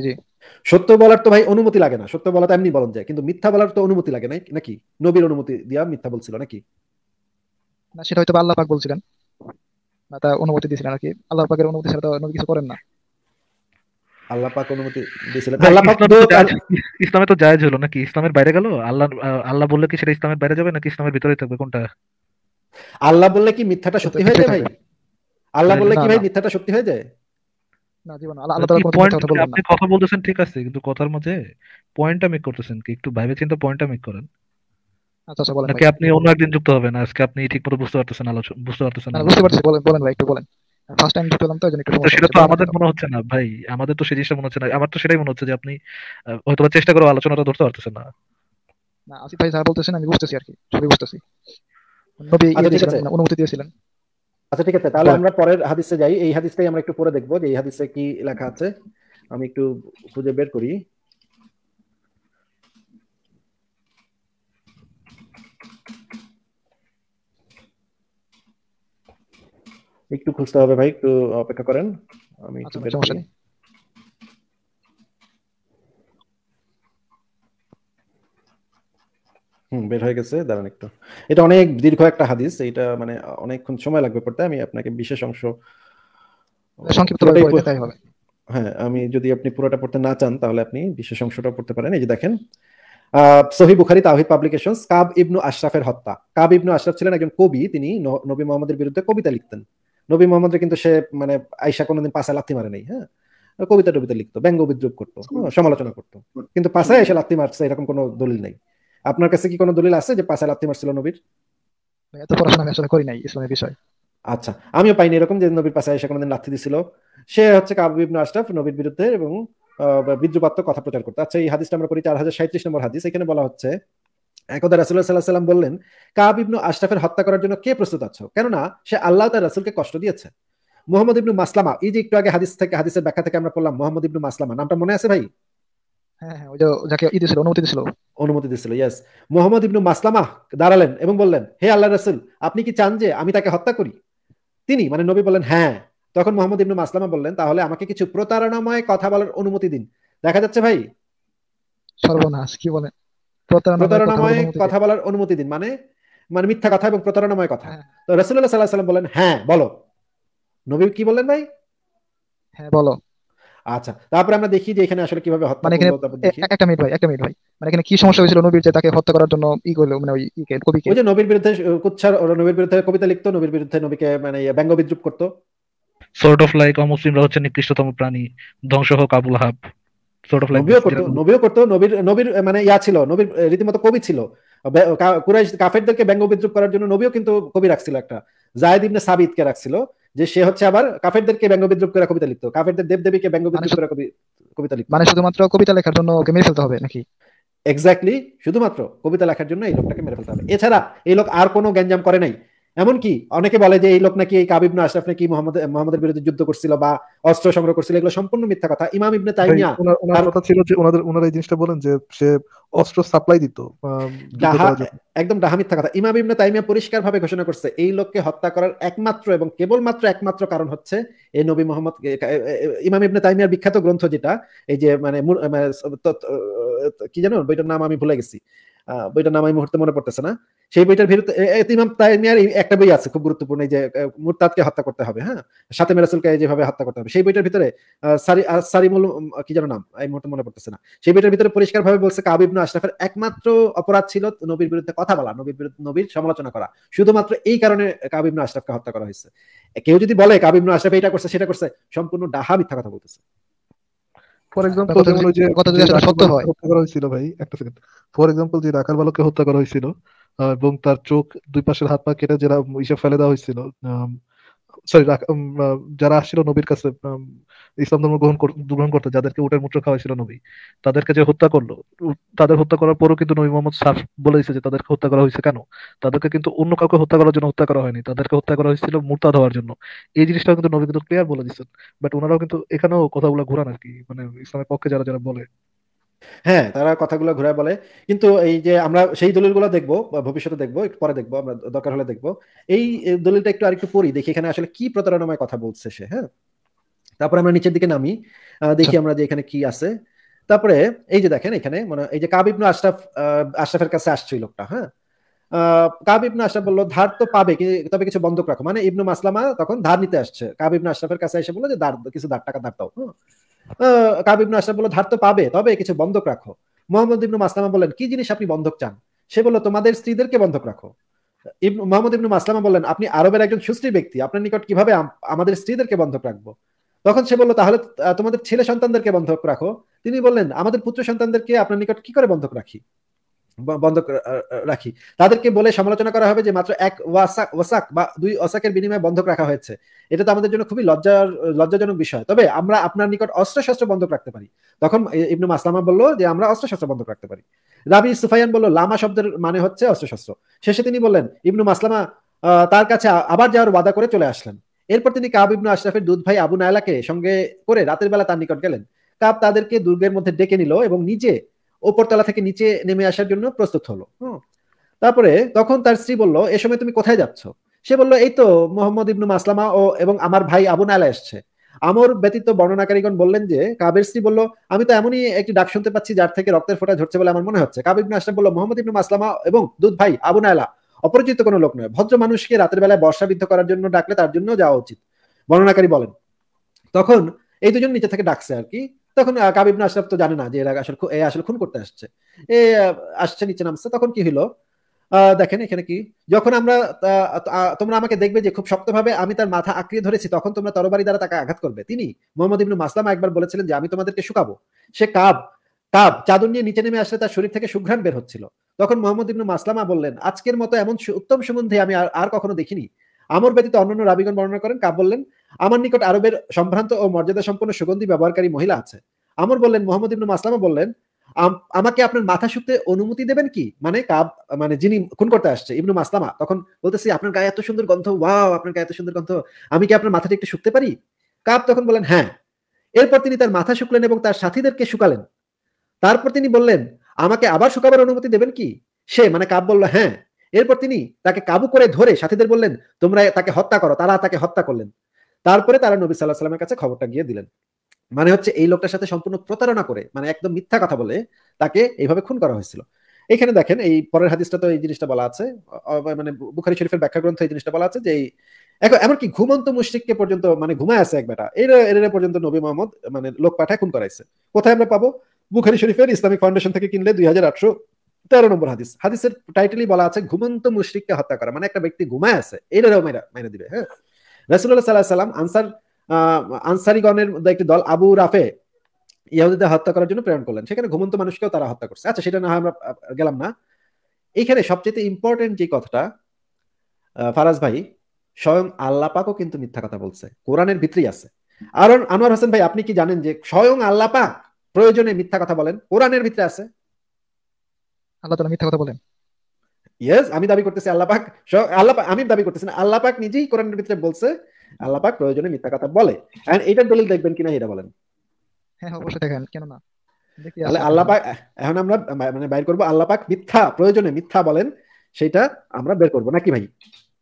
সত্য বলার তো ভাই অনুমতি লাগে না, সত্য বলা তো এমনি বলা যায়, কিন্তু মিথ্যা বলার তো অনুমতি লাগে নাই নাকি? নবীর অনুমতি দিয়া মিথ্যা বলছিল নাকি? না সেটা হয়তো বা আল্লাহ পাক বলছিলেন, না তা অনুমতি দিয়েছিলেন আর কি। আল্লাহ পাকের অনুমতি ছাড়া তো নবী কিছু করেন না। আল্লাহ পাক অনুমতি দিয়েছিলেন, ভাই আল্লাহ পাক ইসলামে তো তো তার জায়েজ, ইসলামে তো জায়েজ হলো নাকি? ইসলামের বাইরে গেল? আল্লাহ আহ, আল্লাহ বললে কি সেটা ইসলামের বাইরে যাবে নাকি ইসলামের ভিতরেই থাকবে, কোনটা? আল্লাহ বললে কি মিথ্যাটা সে তো সত্যি হয়ে ভিতরে যায় ভাই? থাকবে। আল্লাহ বললে না কি ভাই না মিথ্যাটা সত্যি হয়ে যায়? না, জীবন আল্লাহ আল্লাহ তাআলা কি কোনো পয়েন্ট, মিথ্যা কথা বলবেন না। আপনি কথা বলতেছেন ঠিক আছে, কিন্তু কথার মাঝে পয়েন্টটা মেক করতেছেন কি? একটু ভাইবে চিন্তা পয়েন্টটা মেক করেন। আচ্ছা আচ্ছা বলেন নাকি ভাই। আপনি অন্য একদিন যুক্ত হবেন, আজকে আপনি ঠিক মতো বুঝতে পারতেছেন আলোচনা, বুঝতে পারতেছেন না না না বুঝতে আলোচনা? পারছি, বলেন বলেন ভাই একটু বলেন। ফার্স্ট টাইম ঢুকলাম তো এই জন্য একটু তো সমস্যা সেটা হচ্ছে, তো বলেন আপনি আমাদের তো। মনে হচ্ছে না ভাই, আমাদের তো সেই জিনিসটা মনে হচ্ছে না, আমার তো সেটাই মনে হচ্ছে যে আপনি আহ, হয়তো বা চেষ্টা করে আলোচনাটা ধরতে পারতেছেন না। না আসিফ ভাই যা বলতেছেন আমি বুঝতেছি আর কি, সবই বুঝতেছি। নবী আচ্ছা ইয়ে ঠিক দিয়েছিলেন, আছে, মানে অনুমতি দিয়েছিলেন। আচ্ছা ঠিক আছে, তাহলে বলেন। আমরা পরের হাদিসে যাই। এই হাদিসটাই আমরা একটু পরে দেখবো যে এই হাদিসে কি লেখা আছে। আমি একটু খুঁজে বের করি, একটু খুঁজতে হবে ভাই, একটু অপেক্ষা করেন, আমি একটু আচ্ছা ভাই বের করি। সমস্যা নেই। হুম, বের হয়ে গেছে, দাঁড়ান একটু। এটা অনেক দীর্ঘ একটা হাদিস, এটা মানে অনেকক্ষণ সময় লাগবে পড়তে, আমি আপনাকে বিশেষ অংশ আহ, সংক্ষিপ্ত ভাবে পুরোটাই পড়ে প- দেখাই হবে। হ্যাঁ, আমি যদি আপনি পুরোটা পড়তে না চান তাহলে আপনি বিশেষ অংশটা পড়তে পারেন। এই যে দেখেন, আহ সহিহ বুখারী তাওহীদ পাবলিকেশনস, কাব ইবনু আশরাফের হত্যা। কাব ইবনু আশরাফ ছিলেন একজন কবি, তিনি ন- নবী মোহাম্মদের বিরুদ্ধে কবিতা লিখতেন। নবী মোহাম্মদের কিন্তু সে মানে আয়েশা কোনোদিন পাশে লাথি মারে নাই, হ্যাঁ, কবিতা টবিতা লিখতো, ব্যঙ্গ বিদ্রুপ করতো, হ্যাঁ, সমালোচনা করতো, কিন্তু পাশায় এসে লাথি মারছে এরকম কোনো দলিল নেই। আপনার কাছে কি কোনো দলিল আছে যে পাশায় লাথি মারছিল নবীর? ভাই, এত পড়াশোনা আমি আসলে করি নাই ইসলামের বিষয়। আচ্ছা, আমিও পাইনি এরকম যে নবীর পাশে এসে কোনোদিন লাথি দিছিল। সে হচ্ছে কাব ইবনে আশরাফ, নবীর বিরুদ্ধে এবং আহ, বিদ্রুপাত্মক কথা প্রচার করতো। আচ্ছা, এই হাদিসটা আমরা করি চার হাজার সাঁত্রিশ নম্বর হাদিস। এখানে বলা হচ্ছে, একদা রাসূলুল্লাহ সাল্লাল্লাহু আলাইহি সাল্লাম বললেন, কাব ইবনু আশরাফের হত্যা করার জন্য কে প্রস্তুত আছো? কেননা সে আল্লাহ তার রাসূলকে কষ্ট দিয়েছে। মুহাম্মদ ইবনু মাসলামা, এই যে একটু আগে হাদিস থেকে হাদিসের ব্যাখ্যা থেকে আমরা পড়লাম, মুহাম্মদ ইবনু মাসলামা নামটা মনে আছে ভাই? হ্যাঁ হ্যাঁ, ওই যে যাকে ই দিয়েছিল, অনুমতি দিয়েছিল। অনুমতি দিয়েছিল, ইয়েস। মুহাম্মদ ইবনু মাসলামা দাঁড়ালেন এবং বললেন, হে আল্লাহর রাসূল, আপনি কি চান যে আমি তাকে হত্যা করি? তিনি মানে নবী বললেন, হ্যাঁ। তখন মোহাম্মদ ইবনু মাসলামা বললেন, তাহলে আমাকে কিছু প্রতারণাময় কথা বলার অনুমতি দিন। দেখা যাচ্ছে ভাই, সর্বনাশ, কি বলেন! প্রতারণাময় কথা বলার প্রতারণাময় অনুমতি কথা দেয়। বলার অনুমতি দিন মানে মানে মিথ্যা কথা এবং প্রতারণাময় কথা। হ্যাঁ তো রাসূলুল্লাহ সাল্লাল্লাহু আলাইহি সাল্লাম বললেন, হ্যাঁ বলো। নবী কি বললেন ভাই? হ্যাঁ বলো। আচ্ছা, তারপরে আমরা দেখি যে এখানে আসলে কিভাবে হত্যা মানে এখানে করলো, তারপর এ- দেখি। এ- একটা মিনিট ভাই, একটা মিনিট ভাই। মানে এখানে কি সমস্যা হয়েছিল নবীর যে তাকে হত্যা করার জন্য ই করলো, মানে ওই ই কে- কবিকে? ওই যে নবীর বিরুদ্ধে কুচ্ছার, নবীর বিরুদ্ধে কবিতা লিখতো, নবীর বিরুদ্ধে নবীকে মানে ব্যঙ্গ বিদ্রুপ করতো। সর্ট অফ লাইক অমুসলিমরা হচ্ছে নিকৃষ্টতম প্রাণী, ধ্বংস হোক আবুল হাব, সর্ট অফ লাইক নবীও দিস, করতো, যেরকম। নবীও করতো, নবীর নবীর মানে ইয়া ছিল, নবীর রীতিমতো কবি ছিল। বে- কা- কুরাইশ কাফেরদেরকে ব্যঙ্গ বিদ্রুপ করার জন্য নবীও কিন্তু কবি রাখছিল একটা, জায়েদ ইবনে সাবিতকে রাখছিল, যে সে হচ্ছে আবার কাফেরদেরকে ব্যঙ্গ বিদ্রুপ করে কবিতা লিখতো, কাফেরদের দেবদেবীকে ব্যঙ্গ মানে বিদ্রুপ শুধু- করে কবি কবিতা লিখতো। মানে শুধুমাত্র কবিতা লেখার জন্য ওকে মেরে ফেলতে হবে নাকি? এক্স্যাক্টলি, শুধুমাত্র কবিতা লেখার জন্য এই লোকটাকে মেরে ফেলতে হবে। এছাড়া এই লোক আর কোনো গ্যাঞ্জাম করে নাই। এমনকি অনেকে বলে যে এই লোক নাকি, এই কাব ইবনে আশরাফ নাকি মোহাম্মদ মোহাম্মদের বিরুদ্ধে যুদ্ধ করছিল বা অস্ত্র সংগ্রহ করছিল, এগুলো সম্পূর্ণ মিথ্যা কথা। ইমাম ইবনে ভাই তাইমিয়া ওনার ওনার তার কথা ছিল যে ওনাদের ওনারা এই জিনিসটা বলেন যে সে অস্ত্র সাপ্লাই দিত আহ, যুদ্ধ ডাহা, করার জন্য। একদম ডাহা মিথ্যা কথা। ইমাম ইবনে তাইমিয়া পরিষ্কারভাবে ঘোষণা করছে, এই লোককে হত্যা করার একমাত্র এবং কেবলমাত্র একমাত্র কারণ হচ্ছে এই নবী মোহাম্মদ। ইমাম ইবনে তাইমিয়ার বিখ্যাত গ্রন্থ যেটা, এই যে মানে মু- মানে তত- কি জানো বইটার নাম, আমি ভুলে গেছি, আহ, বইটার নাম আমি মুহূর্তে মনে পড়তেছে না। সেই বইটার ভিতরে এ- এ- ইমাম তাইমিয়ার এই একটা বই আছে খুব গুরুত্বপূর্ণ, এই যে আহ, মুরতাদকে হত্যা করতে হবে, হ্যাঁ, সাথে রাসূলকে যেভাবে হত্যা করতে হবে, সেই বইটার ভিতরে আহ, সারি আহ, সারিমুল উম, কি যেন নাম, এই মুহূর্তে মনে পড়তেছে না। সেই বইটার ভিতরে পরিষ্কার ভাবে বলছে, কাব ইবনে আশরাফের একমাত্র অপরাধ ছিল নবীর বিরুদ্ধে কথা বলা, নবীর বিরুদ্ধে নবীর সমালোচনা করা। শুধুমাত্র এই কারণে কাব ইবনে আশরাফকে হত্যা করা হয়েছে। কেউ যদি বলে কাব ইবনে আশরাফ এটা করছে সেটা করছে, সম্পূর্ণ ডাহা মিথ্যা কথা বলতেছে। ফর আপনার এক্সাম্পল কথা যেমন যদি ওই যে আপনার কথা যে যদি আসলে রাখাল সত্য বালককে হয়। হত্যা করা হয়েছিল ভাই, একটা সেকেন্ড। ফর এক্সাম্পল যে রাখাল বালককে হত্যা করা হয়েছিল আহ, এবং তার চোখ দুই পাশের হাত পা কেটে যারা ইসে ফেলে দেওয়া হয়েছিল, সরি, যারা আসছিল নবীর কাছে আম, ইসলাম ধর্ম গ্রহণ কর- গ্রহণ করতে, যাদেরকে উটের মূত্র খাওয়াইছিল নবী, তাদেরকে যে হত্যা করলো, উ- তাদের হত্যা করার পরও কিন্তু নবী মোহাম্মদ সাফ বলে দিয়েছে যে তাদেরকে হত্যা করা হয়েছে কেন। তাদেরকে কিন্তু অন্য কাউকে হত্যা করার জন্য হত্যা করা হয়নি, তাদেরকে হত্যা করা হয়েছিল মুরতাদ হওয়ার জন্য। এই জিনিসটাও কিন্তু নবী কিন্তু ক্লিয়ার বলে দিচ্ছেন। বাট ওনারাও কিন্তু এখানেও কথাগুলো ঘুরান আর কি, মানে ইসলামের পক্ষে যারা যারা বলে। হ্যাঁ, তারা কথাগুলো ঘুরে বলে, কিন্তু এই যে আমরা সেই দলিলগুলো দেখবো বা ভবিষ্যতে দেখবো, একটু পরে দেখবো, আমরা দরকার হলে দেখবো। এই এ, দলিলটা একটু আরেকটু পড়ি, দেখি এখানে আসলে কি প্রতারণাময় কথা বলছে সে, হ্যাঁ। তারপর আমরা নিচের দিকে নামি, আহ, আচ্ছা দেখি আমরা যে এখানে কি আছে। তারপরে এই যে দেখেন এখানে মানে এই যে কাব ইবনে আশরাফ আহ, আশরাফের কাছে আসছে ওই লোকটা, হ্যাঁ। আহ, কাব ইবনে আশরাফ বললো ধার তো পাবে কি- তবে কিছু বন্ধক রাখো, মানে ইবনু মাসলামা তখন ধার নিতে আসছে, কাব ইবনে আশরাফের কাছে এসে বললো যে ধার কিছু ধার টাকা ধার দাও, হ্যাঁ। আহ, কাব ইবনে আশরাফ বললো ধার তো পাবে তবে কিছু বন্ধক রাখো। মোহাম্মদ ইবনু মাসলামা বললেন কি জিনিস আপনি বন্ধক চান? সে বললো তোমাদের স্ত্রীদেরকে বন্ধক রাখো। ইবনু মোহাম্মদ ইবনু মাসলামা বললেন আপনি আরবের একজন সুশ্রী ব্যক্তি, আপনার নিকট কিভাবে আম- আমাদের স্ত্রীদেরকে বন্ধক রাখবো? তখন সে বললো তাহলে আহ, তোমাদের ছেলে সন্তানদেরকে বন্ধক রাখো। তিনি বললেন আমাদের পুত্র সন্তানদেরকে আপনার নিকট কি করে বন্ধক রাখি ব- বন্ধক আহ, আহ, রাখি? তাদেরকে বলে সমালোচনা করা হবে যে মাত্র এক ওয়াসাক ওয়াসাক বা দুই ওয়াসাকের বিনিময়ে বন্ধক রাখা হয়েছে, এটা তো আমাদের জন্য খুবই লজ্জার লজ্জাজনক বিষয়, তবে আমরা আপনার নিকট অস্ত্র শস্ত্র বন্ধক রাখতে পারি। তখন ই- ইবনু মাসলামা বলল যে আমরা অস্ত্র শস্ত্র বন্ধক রাখতে পারি। রাবি সুফায়ান বলল লামা শব্দের মানে হচ্ছে অস্ত্র শস্ত্র। শেষে তিনি বললেন ইবনু মাসলামা আহ, তার কাছে আ- আবার যাওয়ার ওয়াদা করে চলে আসলেন। এরপর তিনি কাব ইবনু আশরাফের দুধ ভাই আবু নায়লাকে সঙ্গে করে রাতের বেলা তার নিকট গেলেন। কাব তাদেরকে দুর্গের মধ্যে ডেকে নিল এবং নিজে ওপরতলা থেকে নিচে নেমে আসার জন্য প্রস্তুত হলো। হুম। তারপরে তখন তার স্ত্রী বলল এ সময় তুমি কোথায় যাচ্ছ? সে বলল এই তো মোহাম্মদ ইবনু মাসলামা ও এবং আমার ভাই আবু নায়লা এসছে। আমর ব্যতীত বর্ণনাকারীগণ বললেন যে কাবের স্ত্রী বলল আমি তো এমনই একটি ডাক শুনতে পাচ্ছি যার থেকে রক্তের ফোঁটা ঝরছে বলে আমার মনে হচ্ছে। কাব ইবনু আশরাফ বলল মোহাম্মদ ইবনু মাসলামা এবং দুধ ভাই আবু নায়লা অপরিচিত কোনো লোক নয়, ভদ্র মানুষকে রাতের বেলায় বর্ষাবিদ্ধ করার জন্য ডাকলে তার জন্য যাওয়া উচিত। বর্ণনাকারী বলেন তখন এই দুজন নিচে থেকে ডাকছে আর কি। তখন আহ, কাব ইবনে আশরাফ তো জানে না যে এরা আসলে খু- এ আসলে খুন করতে আসছে। এ আহ, আসছে নিচে নামছে, তখন কি হলো আহ, দেখেন এখানে কি, যখন আমরা আহ, আহ, তোমরা আমাকে দেখবে যে খুব শক্তভাবে আমি তার মাথা আঁকড়িয়ে ধরেছি তখন তোমরা তরবারি দ্বারা তাকে আঘাত করবে। তিনি মোহাম্মদ ইবনু মাসলামা একবার বলেছিলেন যে আমি তোমাদেরকে শুকাবো। সে কাব কাব চাদর নিয়ে নিচে নেমে আসলে তার শরীর থেকে সুঘ্রাণ বের হচ্ছিল। তখন মোহাম্মদ ইবনু মাসলামা বললেন আজকের মতো এমন সু- উত্তম সুগন্ধি আমি আর আর কখনো দেখিনি। আমর ব্যতীত অন্যান্য রাবিগণ বর্ণনা করেন কাব বললেন আমার নিকট আরবের সম্ভ্রান্ত ও মর্যাদা সম্পন্ন সুগন্ধি ব্যবহারকারী মহিলা আছে। আমর বললেন মোহাম্মদ ইবনু মাসলামা বললেন আম- আমাকে আপনার মাথা শুকতে অনুমতি দেবেন কি? মানে কাব মানে যিনি খুন করতে আসছে ইবনু মাসলামা তখন বলতেছি আপনার গায়ে এত সুন্দর গন্ধ, ওয়াও আপনার গায়ে এত সুন্দর গন্ধ, আমি কি আপনার মাথাটা একটু শুকতে পারি? কাব তখন বলেন হ্যাঁ। এরপর তিনি তার মাথা শুকলেন এবং তার সাথীদেরকে শুকালেন। তারপর তিনি বললেন আমাকে আবার শুকাবার অনুমতি দেবেন কি? সে মানে কাব বলল হ্যাঁ। এরপর তিনি তাকে কাবু করে ধরে সাথীদের বললেন তোমরা তাকে হত্যা করো, তারা তাকে হত্যা করলেন। তারপরে তারা নবী সাল্লাহ সাল্লামের কাছে খবরটা গিয়ে দিলেন। মানে হচ্ছে এই লোকটার সাথে সম্পূর্ণ প্রতারণা করে মানে একদম মিথ্যা কথা বলে তাকে এইভাবে খুন করা হয়েছিল। এখানে দেখেন এই পরের হাদিসটা তো এই জিনিসটা বলা আছে, অ- অ- মানে বুখারী শরীফের ব্যাখ্যা গ্রন্থে এই জিনিসটা বলা আছে যে এই এখন এমনকি ঘুমন্ত মুশরিককে পর্যন্ত মানে ঘুমায় আছে এক বেটা এর এর পর্যন্ত নবী মোহাম্মদ মানে লোক পাঠায় খুন করাইছে। কোথায় আমরা পাবো? বুখারী শরীফের ইসলামিক ফাউন্ডেশন থেকে কিনলে দুই হাজার আটশো তেরো নম্বর হাদিস। হাদিসের টাইটেলই বলা আছে ঘুমন্ত মুশরিককে হত্যা করা, মানে একটা ব্যক্তি ঘুমায় আছে এটাও মেরা মেরে দিবে। হ্যাঁ, রাসূলুল্লাহ সাল্লাল্লাহু আলাইহি সাল্লাম আনসার আহ আনসারিগণের মধ্যে একটি দল আবু রাফে ইহুদিদের হত্যা করার জন্য প্রেরণ করলেন, সেখানে ঘুমন্ত মানুষকেও তারা হত্যা করছে। আচ্ছা সেটা না হয় আমরা আহ, গেলাম না। এখানে সবচেয়ে ইম্পর্টেন্ট যে কথাটা আহ, ফারাজ ভাই, স্বয়ং আল্লাহ পাকও কিন্তু মিথ্যা কথা বলছে, কোরআনের ভিতরেই আছে। আর আনোয়ার হোসেন ভাই আপনি কি জানেন যে স্বয়ং আল্লাহ পাক প্রয়োজনে মিথ্যা কথা বলেন, কোরআনের ভিতরে আছে। আল্লাহ তাআলা মিথ্যা কথা বলেন? ইয়েস, আমি দাবি করতেছি আল্লাহ পাক স্বয়ং- আল্লাহ পাক, আমি দাবি করতেছি না, আল্লাহ পাক নিজেই কোরআনের ভিতরে বলছে আল্লাহ পাক প্রয়োজনে মিথ্যা কথা বলে। এন্ড এটার দলিল দেখবেন কিনা এটা বলেন। হ্যাঁ হ্যাঁ, অবশ্যই দেখেন, কেন না, দেখি আছে তাহলে আপনার আল্লাহ কাছে। পাক এখন আমরা মানে বাইর করবো আল্লাহ পাক মিথ্যা প্রয়োজনে মিথ্যা বলেন, সেটা আমরা বের করবো নাকি ভাই?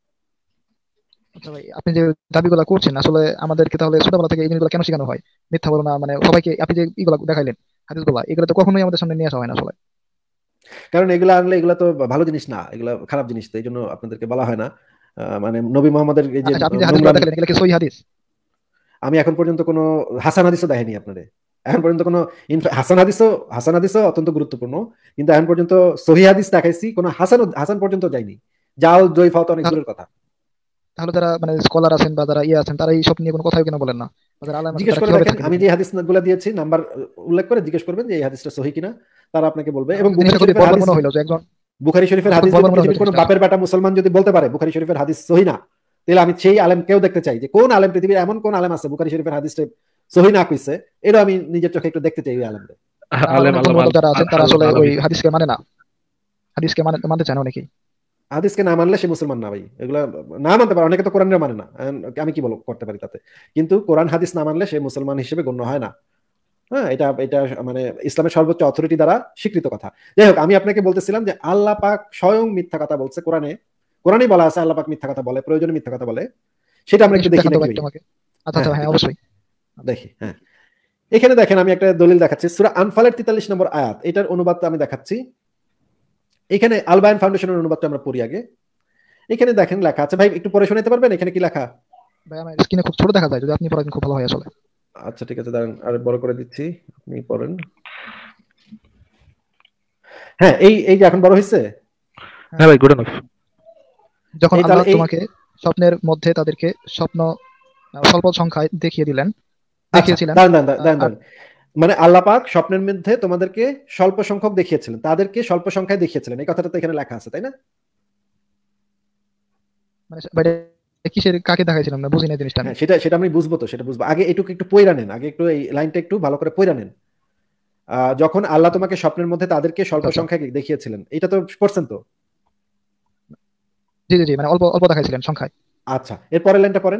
আচ্ছা ভাই, আপনি যে দাবিগুলো করছেন আসলে আমাদেরকে তাহলে ছোটবেলা থেকে এই জিনিসগুলো কেন শেখানো হয়? মিথ্যা বলো না, মানে সবাইকে আপনি যে ইগুলা দেখাইলেন হাদিসগুলা, এগুলো তো কখনোই আমাদের সামনে নিয়ে আসা হয় না আসলে। কারণ এগুলো আনলে এগুলো তো ভালো জিনিস না, এগুলো খারাপ জিনিস, তো এই জন্য আপনাদেরকে বলা হয় না। আহ, মানে নবী মোহাম্মদের এই যে আচ্ছা, আপনি যে হাদিসগুলো নোংরামি, দেখাইলেন এগুলো কি সহিহ হাদিস? আমি এখন পর্যন্ত কোনো হাসান হাদিসও দেখাইনি আপনাদের। এখন পর্যন্ত কোনো ইনফা- হাসান হাদিসও হাসান হাদিসও অত্যন্ত গুরুত্বপূর্ণ, কিন্তু এখন পর্যন্ত সহি হাদিস দেখাইছি, কোনো হাসান হাসান পর্যন্ত যায়নি। যাও জয়ী ফাও তো অনেক তাহলে দূরের কথা। তাহলে যারা মানে স্কলার আছেন বা যারা ইয়ে আছেন তারা এই সব নিয়ে কোনো কথাই কেন বলেন না? বা যারা আলেম আছেন জিজ্ঞেস তারা করে কিভাবে দেখেন, থাকেন আমি এগুলো? যে হাদিস গুলা দিয়েছি নাম্বার উল্লেখ করে জিজ্ঞেস করবেন যে এই হাদিসটা সহি কিনা, তারা আপনাকে বলবে। এবং আমার কাছে বুখারী জিনিসটা খুবই শরীফের বর্বর হাদিস, মনে হইলো যে একজন বুখারী শরীফের আমার খুব হাদিস যদি বর্বর মনে হইলো পৃথিবীর কোনো জিনিসটা। বাপের বেটা মুসলমান যদি বলতে পারে বুখারী শরীফের হাদিস সহি না, তাহলে আমি সেই আলেমকেও দেখতে চাই যে কোন আলেম, পৃথিবীর এমন কোন আলেম আছে বুখারী শরীফের হাদিসটা সহি না কইছে, এটা আমি নিজের চোখে একটু দেখতে চাই ওই আলেমদের। মানে আমার আলেম অনেক আল্লাহ বন্ধু বান্ধব যারা আছেন তারা আসলে ভালো ওই হাদিসকে মানে না, হাদিসকে মানে মানতে চায় না অনেকেই। হাদিসকে না মানলে সে মুসলমান না ভাই, এগুলা না মানতে পারে, অনেকে তো কোরআনের মানে না, এখন আমি কি বলবো করতে পারি তাতে, কিন্তু কোরআন হাদিস না মানলে সে মুসলমান হিসেবে গণ্য হয় না। হ্যাঁ, এটা এটা মানে ইসলামের সর্বোচ্চ অথরিটি দ্বারা স্বীকৃত কথা। যাই হোক, আমি আপনাকে বলতেছিলাম যে আল্লাহ পাক স্বয়ং মিথ্যা কথা বলছে কোরআনে, কোরআনেই বলা আছে আল্লাহ পাক মিথ্যা কথা বলে, প্রয়োজনে মিথ্যা কথা বলে, সেটা আমরা আপনি একটু একটু দেখি দেখান তো নাকি ভাই ভাই? একটু আমাকে। আচ্ছা হ্যাঁ আচ্ছা, হ্যাঁ একটু অবশ্যই। দেখি। হ্যাঁ, এখানে দেখেন আমি একটা দলিল দেখাচ্ছি, সূরা আনফালের তেতাল্লিশ নম্বর আয়াত, এটার অনুবাদটা আমি দেখাচ্ছি। এখানে আল বায়ান ফাউন্ডেশনের অনুবাদটা আমরা পড়ি আগে। এখানে দেখেন লেখা আছে, ভাই একটু পড়ে শোনাতে পারবেন এখানে কি লেখা? ভাই আমার স্ক্রিনে খুব ছোট দেখা যায়, যদি আপনি পড়েন খুব ভালো হয় আসলে। আচ্ছা ঠিক আছে, দাঁড়ান আর বড় করে দিচ্ছি, আপনি পড়েন। হ্যাঁ এই এই যে এখন বড় হয়েছে। হ্যাঁ ভাই, গুড এনাফ। যখন এই আল্লাহ তাহলে এই তোমাকে স্বপ্নের মধ্যে তাদেরকে স্বপ্ন আহ, স্বল্প সংখ্যায় দেখিয়ে দিলেন আচ্ছা দেখিয়েছিলেন দাঁড়ান দাঁড়ান দাঁড়ান আহ, দাঁড়ান আর দাঁড়ান। মানে আল্লাহ পাক স্বপ্নের মধ্যে তোমাদেরকে স্বল্প সংখ্যক দেখিয়েছিলেন, তাদেরকে স্বল্প সংখ্যায় দেখিয়েছিলেন, এই কথাটা তো এখানে লেখা আছে তাই না? মানে সে- বাইরে কিসের কাকে দেখাইছিলাম না, বুঝি না জিনিসটা আমি। হ্যাঁ সেটা সেটা আমি বুঝবো, তো সেটা বুঝবো, আগে এটুকু একটু পয়রা নেন, আগে একটু এই লাইনটা একটু ভালো করে পয়রা নেন। আহ, যখন আল্লাহ তোমাকে স্বপ্নের মধ্যে তাদেরকে স্বল্প আচ্ছা সংখ্যায় দেখিয়েছিলেন, এটা তো পড়ছেন তো? জি জি জি, মানে অল্প অল্প দেখাইছিলেন সংখ্যায়। আচ্ছা এর পরের লাইনটা পড়েন।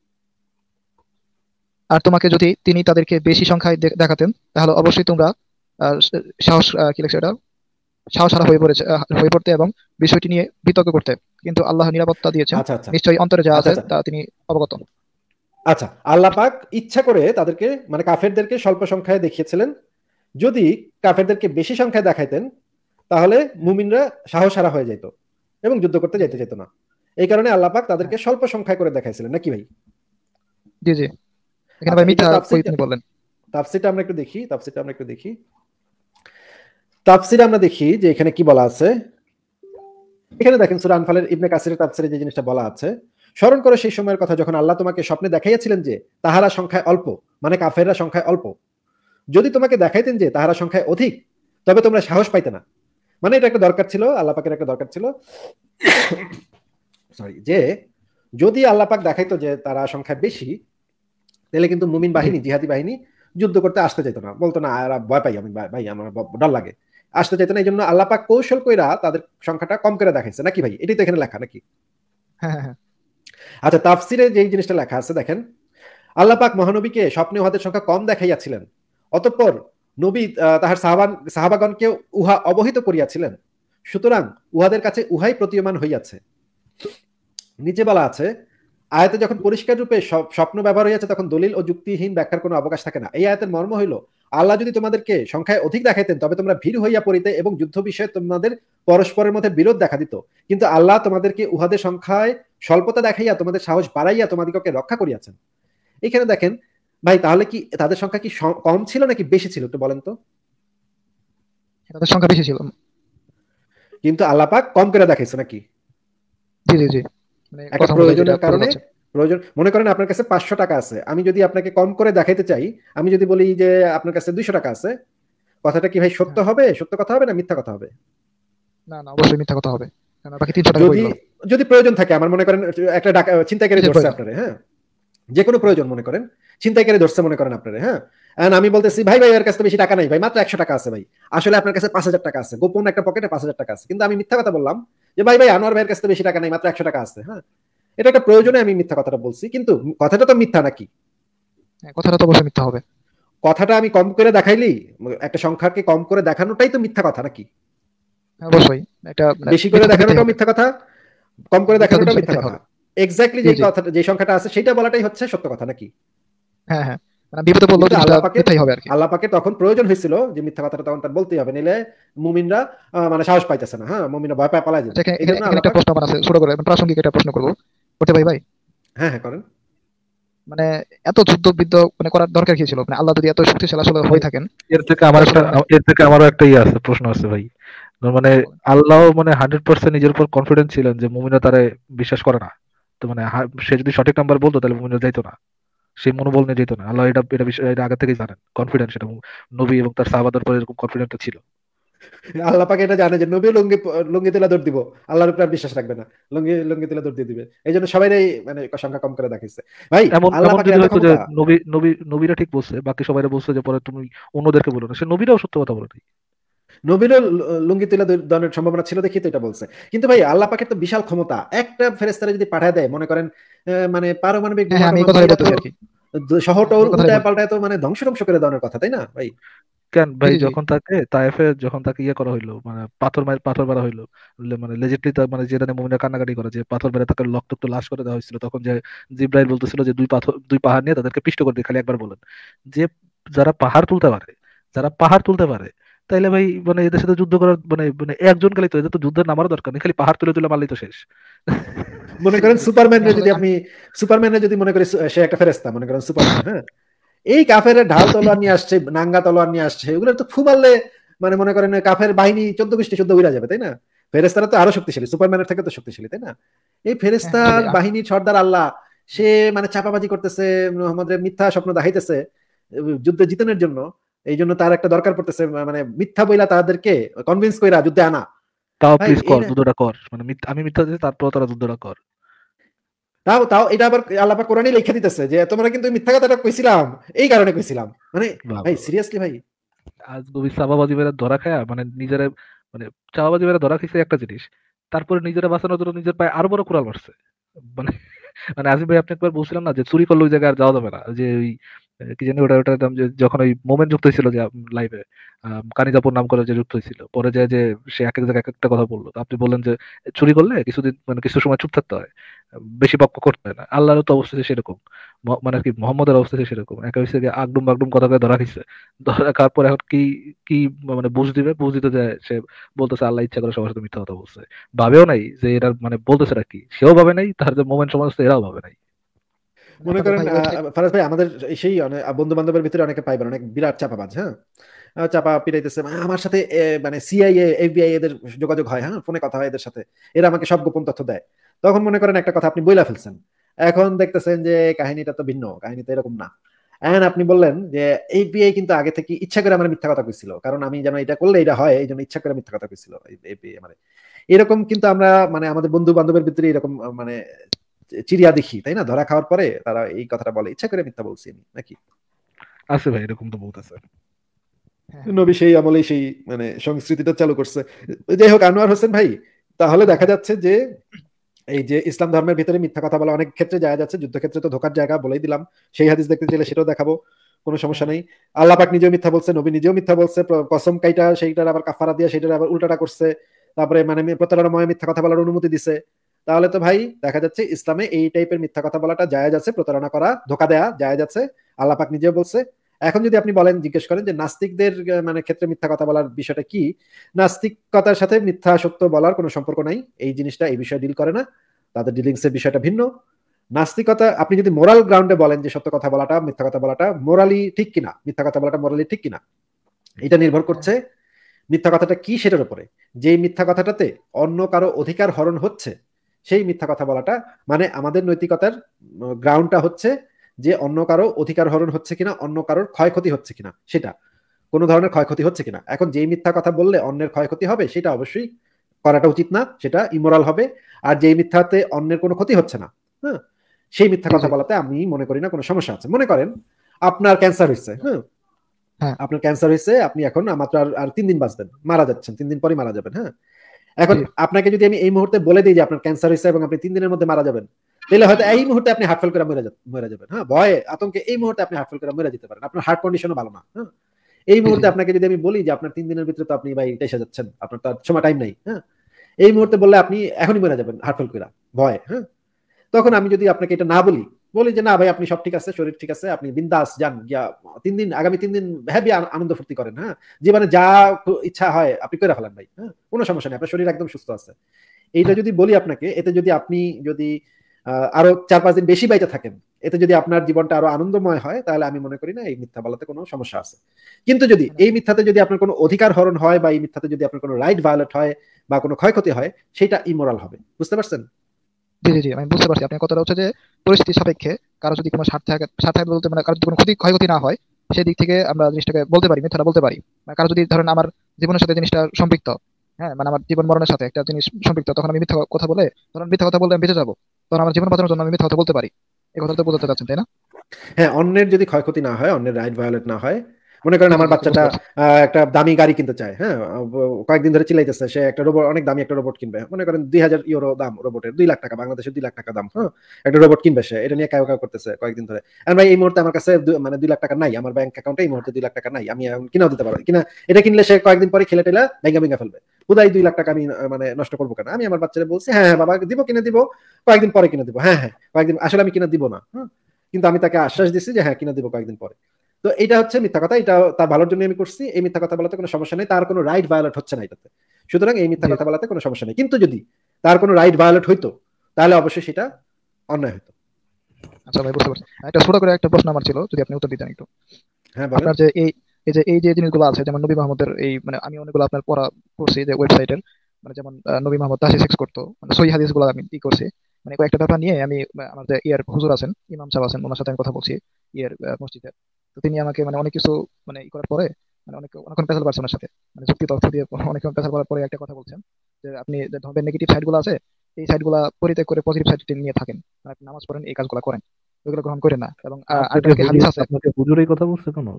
আর তোমাকে যদি তিনি তাদেরকে বেশি সংখ্যায় দে- দেখাতেন তাহলে অবশ্যই তোমরা আহ, সাহস আহ, কি লেখছে এটা সাহসহারা হয়ে পড়েছে আহ, হয়ে পড়তে এবং বিষয়টি নিয়ে বিতর্ক করতে, কিন্তু আল্লাহ নিরাপত্তা দিয়েছেন, আচ্ছা আচ্ছা নিশ্চয়ই অন্তরে যা আচ্ছা আছে আচ্ছা তা তিনি অবগত। আচ্ছা আল্লাহ পাক ইচ্ছা করে তাদেরকে মানে কাফেরদেরকে স্বল্প সংখ্যায় দেখিয়েছিলেন, যদি কাফেরদেরকে বেশি সংখ্যায় দেখাইতেন তাহলে মুমিনরা সাহসহারা হয়ে যেত এবং যুদ্ধ করতে যেতে যেত না। এই কারণে আল্লাহ পাক তাদেরকে স্বল্প সংখ্যায় করে দেখাইছিলেন, নাকি ভাই? জি জি, এখানে আচ্ছা ভাই এটা মিথ্যা কই তাফসীরটা, তিনি বললেন। তাফসীরটা আমরা একটু দেখি, তাফসীরটা আমরা একটু দেখি। তাফসীরে আমরা দেখি যে এখানে কি বলা আছে। এখানে দেখেন সূরা আনফালের ইবনে কাসিরের তাফসীরে যে জিনিসটা বলা আছে, স্মরণ করো সেই সময়ের কথা যখন আল্লাহ তোমাকে স্বপ্নে দেখাইয়াছিলেন যে তাহারা সংখ্যায় অল্প, মানে কাফেররা সংখ্যায় অল্প, যদি তোমাকে দেখাইতেন যে তাহারা সংখ্যায় অধিক তবে তোমরা সাহস পাইতে না। মানে এটা একটা দরকার ছিল, আল্লাহ পাকের একটা দরকার ছিল সরি, যে যদি আল্লাহ পাক দেখাইতো যে তারা সংখ্যায় বেশি, তাহলে কিন্তু মুমিন বাহিনী জিহাদি বাহিনী যুদ্ধ করতে আসতে চাইতো না, বলতো না এরা ভয় পাই আমি, ভাই আমার ডর লাগে, আসতে চাইতো না। এই জন্য আল্লাহ পাক কৌশল কইরা তাদের সংখ্যাটা কম করে দেখাইছে, নাকি ভাই? এটাই তো এখানে লেখা নাকি? হ্যাঁ হ্যাঁ হ্যাঁ, আচ্ছা তাফসিরে যে জিনিসটা লেখা আছে দেখেন, আল্লাহ পাক মহানবীকে স্বপ্নে উহাদের সংখ্যা কম দেখাইয়াছিলেন, অতঃপর নবী আহ, তাহার সাহাবান সাহাবাগণকে উহা অবহিত করিয়াছিলেন, সুতরাং উহাদের কাছে উহাই প্রতীয়মান হইয়াছে। নিচে বলা আছে, আয়াতে যখন পরিষ্কার রূপে স্ব- স্বপ্ন ব্যবহার হইয়াছে তখন দলিল ও যুক্তিহীন ব্যাখ্যার কোনো অবকাশ থাকে না। এই আয়াতের মর্ম হইল, আল্লাহ যদি তোমাদেরকে সংখ্যায় অধিক দেখাইতেন তবে তোমরা ভীর হইয়া পড়িতে এবং যুদ্ধ বিষয়ে তোমাদের পরস্পরের মধ্যে বিরোধ দেখা দিত, কিন্তু আল্লাহ তোমাদেরকে উহাদের সংখ্যায় স্বল্পতা দেখাইয়া তোমাদের সাহস বাড়াইয়া তোমাদিগকে রক্ষা করিয়াছেন। এখানে দেখেন ভাই, তাহলে কি তাদের সংখ্যা কি স- কম ছিল নাকি বেশি ছিল একটু বলেন তো? তাদের সংখ্যা বেশি ছিল। কিন্তু আল্লাহ পাক কম করে দেখাইছে নাকি? জি জি জি, মানে একটা কথা অনুযায়ী যেটা প্রয়োজনের বোঝা কারণে, যাচ্ছে। প্রয়োজন মনে করেন আপনার কাছে পাঁচশো টাকা আছে, আমি যদি আপনাকে কম করে দেখাইতে চাই, আমি যদি বলি যে আপনার কাছে দুইশো টাকা আছে, কথাটা কি ভাই সত্য হ্যাঁ, হবে, সত্য কথা হবে না মিথ্যা কথা হবে? না না, অবশ্যই মিথ্যা কথা হবে, কারণ বাকি তিনশো টাকা যদি কই গেল। যদি প্রয়োজন থাকে, আমার মনে করেন একটা ডাকা ছিনতাইকারী কিসের ধরছে প্রয়োজন? আপনারে, হ্যাঁ যে কোনো প্রয়োজন মনে করেন, ছিনতাইকারী ধরছে মনে করেন আপনারে, হ্যাঁ And আমি বলতেছি ভাই ভাই এর কাছে তো বেশি টাকা নাই ভাই, মাত্র একশো টাকা আছে ভাই, আসলে আপনার কাছে পাঁচ হাজার টাকা আছে, গোপন একটা পকেটে পাঁচ হাজার টাকা আছে, কিন্তু আমি মিথ্যা কথা বললাম যে ভাই ভাই আনোয়ার ভাইয়ের কাছে তো বেশি টাকা নাই, মাত্র একশো টাকা আছে। হ্যাঁ এটা একটা প্রয়োজনে আমি মিথ্যা কথাটা বলছি, কিন্তু কথাটা তো মিথ্যা নাকি? হ্যাঁ, কথাটা তো অবশ্যই মিথ্যা হবে। কথাটা আমি কম করে দেখাইলি, একটা সংখ্যাকে কম করে দেখানোটাই তো মিথ্যা কথা নাকি? হ্যাঁ, অবশ্যই এটা মানে বেশি করে মিথ্যা তো মিথ্যাই দেখানোটাও হবে। মিথ্যা কথা, কম করে মিথ্যা তো দেখানোটাও বিষয় মিথ্যা মিথ্যাই কথা, হবে। এক্স্যাক্টলি জি যে জি, কথাটা যে সংখ্যাটা আছে সেটা বলাটাই হচ্ছে সত্য কথা নাকি? হ্যাঁ হ্যাঁ, মানে বিপদে পড়লেও কিন্তু জিনিসটা আল্লাহ পাকের মিথ্যাই হবে আর কি। আল্লাহ পাকের তখন প্রয়োজন হয়েছিল যে মিথ্যা কথাটা তখন তার বলতেই হবে, নিলে মুমিনরা আহ, মানে সাহস পাইতেছে না, হ্যাঁ মুমিনরা ভয় পায় পালায় যেত, আচ্ছা, এখানে এই এখানে জন্য এখানে আল্লাহ একটা পাক। প্রশ্ন আমার আছে, ছোট করে মানে প্রাসঙ্গিক একটা প্রশ্ন করবো, করতে ভাই ভাই। হ্যাঁ হ্যাঁ করেন। মানে এত যুদ্ধ বিদ্ধ মানে করার দরকার কি ছিল? মানে আল্লাহ যদি এত শক্তিশালী আসলে ভাই, হয়ে থাকেন এর থেকে আমার তাহলে একটা আসলে মানে এর থেকে আমারও একটা ইয়ে আছে, প্রশ্ন আছে ভাই। মানে বলেন। আল্লাহ মানে হান্ড্রেড পার্সেন্ট নিজের উপর কনফিডেন্ট ছিলেন যে মুমিনরা তারে বিশ্বাস করে না, তো মানে হা- সে যদি সঠিক নাম্বার বলতো তাহলে মুমিনরা যাইতো না, সেই মনোবল নিয়ে যেত না। আল্লাহ এটা এটা বিষয় এটা আগে থেকেই জানেন, কনফিডেন্ট, সেটা নবী এবং তার সাহাবাদের উপর এরকম কনফিডেন্ট ছিল। আল্লাহ পাক এটা জানে যে নবী লুঙ্গি লুঙ্গি তুলে দৌড় দিব, আল্লাহর উপর আর বিশ্বাস রাখবে না, লুঙ্গি লুঙ্গি তুলে দৌড় দিয়ে দিবে, এই জন্য সবাই মানে সংখ্যা কম করে দেখাইছে। ভাই এমন আল্লাহ এমন পাকের যদি এত হয়তো যে ক্ষমতা, নবী নবী নবীরা ঠিক বলছে, বাকি সবাই বলছে যে পরে তুমি অন্যদেরকে বলো না, সে নবীরাও সত্য কথা বলে নাই। নবীরও লুঙ্গি তুলে দানের সম্ভাবনা ছিল দেখি তো এটা বলছে। কিন্তু ভাই আল্লাহ পাকের তো বিশাল ক্ষমতা, একটা ফেরেশতারে যদি পাঠায় দেয় মনে করেন আহ, মানে পারমাণবিক হ্যাঁ হ্যাঁ, আমি এই বোমা কথাই মাইরা তো বলতেছি আর কি। শহর আমি টহর এই কথাই উল্টায় বলতেছি। পাল্টায় তো মানে ধ্বংস ধ্বংস করে দেওয়ার কথা, তাই না ভাই? কেন জি ভাই, জি জি, যখন তাকে তায়েফে যখন তাকে ইয়ে করা হইলো, মানে পাথর মার পাথর মারা হইলো, লে- মানে লেজিটলি মানে যেটা নিয়ে মুমিনরা কান্নাকাটি করে যে পাথর মেরে তাকে রক্তাক্ত লাশ করে দেওয়া হয়েছিল, তখন যে জিব্রাইল বলতেছিল যে দুই পাথর দুই পাহাড় নিয়ে তাদেরকে পিষ্ট করে দিয়ে খালি একবার বলেন, যে যারা পাহাড় তুলতে পারে, যারা পাহাড় তুলতে পারে, তাইলে ভাই মানে এদের সাথে যুদ্ধ করার মানে মানে একজন খালি তো, এদের তো যুদ্ধের নামারও দরকার নেই, খালি পাহাড় তুলে তুলে মারলেই তো শেষ। মনে করেন সুপারম্যানের আসলে যদি আমি আপনি সুপারম্যানের যদি মনে করি সু- সে একটা ফেরেস্তা, মনে করেন সুপারম্যান, হ্যাঁ, এই কাফের ঢাল তলোয়ার নিয়ে আসছে, নাঙ্গা তলোয়ার নিয়ে আসছে, এগুলো তো ফু মারলে মানে মনে করেন কাফের বাহিনী চোদ্দ গোষ্ঠী শুদ্ধ উড়া যাবে, তাই না? ফেরেস্তারা তো আরো শক্তিশালী, সুপারম্যানের থেকে তো শক্তিশালী, তাই না? এই হ্যাঁ ফেরেস্তার আসলে আম- বাহিনীর সর্দার আল্লাহ, সে মানে চাপাবাজি করতেছে, মোহাম্মদের মিথ্যা স্বপ্ন দেখাইতেছে যুদ্ধে জিতানোর জন্য। এই জন্য তার একটা দরকার পড়তেছে, মানে মিথ্যা বইলা তাদেরকে কনভিন্স কইরা যুদ্ধে আনা। তাও ভাই প্লিজ কর, এইটা যুদ্ধটা কর, মানে মিথ্যা- আমি মিথ্যা দিচ্ছি, তারপর তারা যুদ্ধটা কর। তাও তাও এটা আবার আল্লাহ পাক কোরআনে লিখে দিতেছে যে তোমরা কিন্তু মিথ্যা কথাটা কইছিলাম, এই কারণে কইছিলাম। মানে ভাই বাবা, সিরিয়াসলি ভাই, আজ গভীর চাপাবাজি বেড়ে ধরা খায়, মানে নিজেরা মানে চাপাবাজি বেড়ে ধরা খাইছে একটা জিনিস, তারপরে নিজেরা বাঁচানোর জন্য নিজের পায়ে আরো বড় কুড়াল মারছে। মানে মানে আজিম ভাই আপনি একবার বলছিলাম না যে চুরি করলে ওই জায়গায় আর যাওয়া যাবে না, যে ওই আহ, কি জানি ওটা ওটার নাম, যে যখন ওই মোমেন্ট যুক্ত হয়েছিল যে লাইভে কানিজাপুর নাম করে যে যুক্ত হয়েছিল, পরে যে যে সে এক এক জায়গায় এক একটা কথা বললো, তো আপনি বললেন যে চুরি করলে কিছুদিন মানে কিছু সময় চুপ থাকতে হয়, বেশি পক্ষ করতে হয় না। আল্লাহরও তো অবস্থা সেরকম, ম- মানে কি মোহাম্মদের অবস্থা সেরকম, একা হচ্ছে যে আগডুম বাগডুম কথা করে ধরা খাইছে। ধরা খাওয়ার পর এখন কি কি মানে বুঝ দিবে, বুঝ দিতে যায় সে বলতেছে আল্লাহ ইচ্ছা করে সবার সাথে মিথ্যা কথা বলছে, ভাবেও নাই যে এরা মানে বলতেছে কি, সেও ভাবে নাই, তার যে মোমেন্ট সমাজ আছে এরাও ভাবে নাই। মানে মনে আপনাদের করেন ভাই আহ, ওয়েবসাইট ফারাজ ভাই আমাদের সেই বন্ধু বান্ধবের ভিতরে অনেকে পাইবেন অনেক বিরাট চাপাবাজ, হ্যাঁ, আহ, চাপা পিটাইতেছে, মানে আমার সাথে এ, মানে সিআইএ এফবিআই এদের যোগাযোগ হয়, হ্যাঁ, ফোনে কথা হয় এদের সাথে, এরা আমাকে সব গোপন তথ্য দেয়। তখন মনে করেন একটা কথা আপনি বইলা ফেলছেন, এখন দেখতেছেন যে কাহিনীটা তো ভিন্ন, কাহিনী তো এরকম না। এখন আপনি বললেন যে এফবিআই কিন্তু আগে থেকে ইচ্ছা করে আমার মিথ্যা কথা কইছিল, কারণ আমি যেন এটা করলে এটা হয়, এই জন্য ইচ্ছা করে মিথ্যা কথা কইছিল এফবিআই মানে। এরকম কিন্তু আমরা মানে আমাদের বন্ধু বান্ধবের ভিতরে এরকম আহ, মানে চিড়িয়া দেখি, তাই না? ধরা খাওয়ার পরে তারা এই কথাটা বলে ইচ্ছা করে মিথ্যা বলছি আমি নাকি। আছে ভাই, এরকম তো বলতেছে। হ্যাঁ হ্যাঁ নবী সেই আমলে সেই মানে সংস্কৃতিটা চালু করছে। যাই হোক, আনোয়ার হোসেন ভাই, তাহলে হ্যাঁ দেখা হ্যাঁ যাচ্ছে যে এই যে ইসলাম ধর্মের ভিতরে মিথ্যা কথা বলা অনেক ক্ষেত্রে জায়েজ আছে, যুদ্ধক্ষেত্রে তো ধোকার জায়গা বলেই দিলাম, সেই হাদিস দেখতে চাইলে সেটাও দেখাবো, কোনো সমস্যা হ্যাঁ নেই। আল্লাহ পাক নিজেও মিথ্যা বলছে, নবী নিজেও মিথ্যা বলছে, প্র- কসম কাইটা সেইটার আবার কাফারা দিয়ে সেটার আবার উল্টাটা করছে, তারপরে মানে প্রতারণাময় মিথ্যা কথা বলার অনুমতি দিছে। তাহলে তো ভাই দেখা যাচ্ছে ইসলামে এই টাইপের মিথ্যা কথা বলাটা জায়েজ আছে, প্রতারণা করা, ধোকা দেয়া জায়েজ আছে, আল্লাহ পাক নিজেও বলছে। এখন যদি আপনি বলেন, জিজ্ঞেস করেন যে নাস্তিকদের আহ, মানে ক্ষেত্রে মিথ্যা কথা বলার বিষয়টা কি, নাস্তিকতার সাথে মিথ্যা সত্য বলার কোনো সম্পর্ক নাই, এই জিনিসটা এই বিষয়ে ডিল করে না, তাদের ডিলিংস এর বিষয়টা ভিন্ন। নাস্তিকতা আপনি যদি মোরাল গ্রাউন্ডে বলেন যে সত্য কথা বলাটা মিথ্যা কথা বলাটা মোরালি ঠিক কিনা, মিথ্যা কথা বলাটা মোরালি ঠিক কিনা, এটা নির্ভর করছে মিথ্যা কথাটা কি সেটার উপরে। যেই মিথ্যা কথাটাতে অন্য কারো অধিকার হরণ হচ্ছে, সেই মিথ্যা কথা বলাটা মানে আমাদের নৈতিকতার গ্রাউন্ডটা হচ্ছে যে অন্য কারো অধিকার হরণ হচ্ছে কিনা, অন্য কারোর ক্ষয়ক্ষতি হচ্ছে কিনা, সেটা কোনো ধরনের ক্ষয়ক্ষতি হচ্ছে কিনা। এখন যেই মিথ্যা কথা বললে অন্যের ক্ষয়ক্ষতি হবে সেটা অবশ্যই করাটা উচিত না, সেটা ইমোরাল হবে। আর যেই মিথ্যাতে অন্যের কোনো ক্ষতি হচ্ছে না, হ্যাঁ, সেই মিথ্যা জি কথা জি বলাতে আমি মনে করি না কোনো সমস্যা আছে। মনে করেন আপনার ক্যান্সার হয়েছে, হ্যাঁ, হ্যাঁ আপনার ক্যান্সার হয়েছে, আপনি এখন মাত্র আর আর তিন দিন বাঁচবেন, মারা যাচ্ছেন, তিন দিন পরে মারা যাবেন, হ্যাঁ। এখন জি আপনাকে যদি আমি এই মুহূর্তে বলে দিই যে আপনার ক্যান্সার হয়েছে এবং আপনি তিন দিনের মধ্যে মারা যাবেন, তাহলে হয়তো এই মুহূর্তে আপনি হার্ট ফেল করে মরে যা- মরে যাবেন, হ্যাঁ, ভয়ে আতঙ্কে এই মুহূর্তে আপনি হার্ট ফেল করে মরে যেতে পারেন, আপনার হার্ট কন্ডিশনও ভালো না, হ্যাঁ। এই জি জি মুহূর্তে আপনাকে যদি আমি বলি যে আপনার তিন দিনের ভিতরে তো আপনি ভাই এসে যাচ্ছেন, আপনার তো আর সময় টাইম নাই, হ্যাঁ, এই মুহূর্তে বললে আপনি এখনই মরে যাবেন হার্ট ফেল করে ভয়ে, হ্যাঁ। তখন আমি যদি আপনাকে এটা না বলি, বলি যে না ভাই আপনি সব ঠিক আছে, শরীর ঠিক আছে, আপনি বিন্দাস যান গিয়া তিন দিন, আগামী তিন দিন হ্যাপি আনন্দ ফুর্তি করেন, হ্যাঁ, জীবনে যা ইচ্ছা হয় আপনি করে ফেলেন ভাই, হ্যাঁ, কোনো সমস্যা নেই, আপনার শরীর একদম সুস্থ আছে, এইটা হ্যাঁ যদি বলি আপনাকে, এতে যদি আপনি যদি আহ, আরো চার পাঁচ দিন বেশি বাইতে থাকেন, এতে যদি আপনার জীবনটা আরো আনন্দময় হয়, তাহলে আমি মনে করি না এই মিথ্যা বলাতে কোনো সমস্যা আছে। কিন্তু যদি মানে এই মিথ্যাতে যদি আপনার কোনো অধিকার হরণ হয়, বা এই মিথ্যাতে যদি আপনার কোনো রাইট ভায়োলেট হয়, বা কোনো ক্ষয়ক্ষতি হয়, সেটা ইমোরাল হবে, বুঝতে পারছেন? জি জি জি আমি বুঝতে পারছি আপনার কথাটা হচ্ছে যে পরিস্থিতি সাপেক্ষে কারো যদি কোনো স্বার্থ থাকে, স্বার্থ থাকে বলতে মানে কারো যদি কোনো ক্ষতি ক্ষয়ক্ষতি না হয়, সেই দিক থেকে আমরা জিনিসটাকে বলতে পারি, মিথ্যাটা বলতে পারি। মানে কারো যদি ধরেন আমার জীবনের সাথে জিনিসটা সম্পৃক্ত, হ্যাঁ মানে আমার জীবন মরণের সাথে একটা জিনিস সম্পৃক্ত, তখন আমি মিথ্যা কথা বলে, ধরেন মিথ্যা কথা বললে আমি বেঁচে যাবো, তখন আমার জীবন বাঁচানোর জন্য আমি মিথ্যা কথা বলতে পারি। এই কথা তো বোঝাতে চাচ্ছেন তাই না? হ্যাঁ, অন্যের যদি ক্ষয়ক্ষতি না হয়, অন্যের রাইট ভায়োলেট না হয়। মনে করেন জি জি আমার জি বুঝতে বাচ্চাটা পারছি। আহ, একটা দামি গাড়ি কিনতে চায়, হ্যাঁ, আহ, কয়েকদিন ধরে চিল্লাইতেছে, সে একটা রোবট, অনেক দামি একটা রোবট কিনবে, মনে করেন দুই হাজার ইউরো দাম রোবটের, দুই লাখ টাকা, বাংলাদেশের দুই লাখ টাকা দাম, হ্যাঁ, একটা রোবট কিনবে সে, এটা নিয়ে কায়ো কায়ো করতেছে কয়েকদিন ধরে। আর ভাই এই মুহূর্তে আমার কাছে দু- মানে দুই লাখ টাকা নাই, আমার ব্যাংক অ্যাকাউন্টে এই মুহূর্তে দুই লাখ টাকা নাই, আমি এখন কিনাও দিতে পারবো কিনা, এটা কিনলে সে কয়েকদিন পরে খেলে টেলা ভেঙে ভেঙে ফেলবে, হুদাই দুই লাখ টাকা আমি আহ, মানে নষ্ট করবো কেন? আমি আমার বাচ্চারা বলছি হ্যাঁ হ্যাঁ বাবা দিব, কিনে দিব, কয়েকদিন পরে কিনে দিব, হ্যাঁ হ্যাঁ কয়েকদিন, আসলে আমি কিনে দিব না, হ্যাঁ, কিন্তু আমি তাকে আশ্বাস দিচ্ছি যে হ্যাঁ কিনে দিব কয়েকদিন পরে। তো তো এটা হচ্ছে মিথ্যা কথা, এটা তার ভালোর জন্য আমি করছি, এই মিথ্যা কথা বলাতে কোনো সমস্যা নেই, তার কোনো রাইট ভায়োলেট হচ্ছে না এটাতে, সুতরাং এই মিথ্যা জি কথা বলাতে কোনো সমস্যা নেই। কিন্তু যদি তার কোনো রাইট ভায়োলেট হইতো তাহলে অবশ্যই সেটা অন্যায় হতো। আচ্ছা ভাই, বুঝতে পারছি। আর একটা ছোট করে একটা প্রশ্ন আমার ছিল, যদি আপনি উত্তর দিতেন একটু। হ্যাঁ বলেন। আপনার যে এই এই যে এই যে জিনিসগুলো আছে, যেমন নবী মোহাম্মদের এই মানে আমি অনেকগুলো আপনার পড়া করছি যে ওয়েবসাইটের, মানে যেমন আহ, নবী মোহাম্মদ তাহসিস সেক্স করতো, মানে সহি হাদিস গুলো আমি ই করছি, মানে কয়েকটা ব্যাপার নিয়ে আমি আহ, আমার যে ইয়ার হুজুর আছেন, ইমাম সাহেব আছেন, ওনার সাথে আমি কথা বলছি ইয়ার আহ, মসজিদে। তো তিনি আমাকে মানে অনেক কিছু মানে ই করার পরে মানে অনেক অনেকক্ষণ পেছাল পারছে ওনার সাথে, মানে যুক্তি তথ্য দিয়ে অনেকক্ষণ পেছাল করার পরে একটা কথা বলছেন যে আপনি যে ধর্মের নেগেটিভ সাইড গুলো আছে এই সাইড গুলা পরিত্যাগ করে পজিটিভ সাইড নিয়ে থাকেন, মানে আপনি নামাজ পড়েন, এই কাজগুলো করেন, ওইগুলো গ্রহণ করেন না। এবং আহ, আরেকটা আপনাকে নাকি হাদিস হুজুর আছে। আপনাকে হুজুর এই কথা বলছে কেন?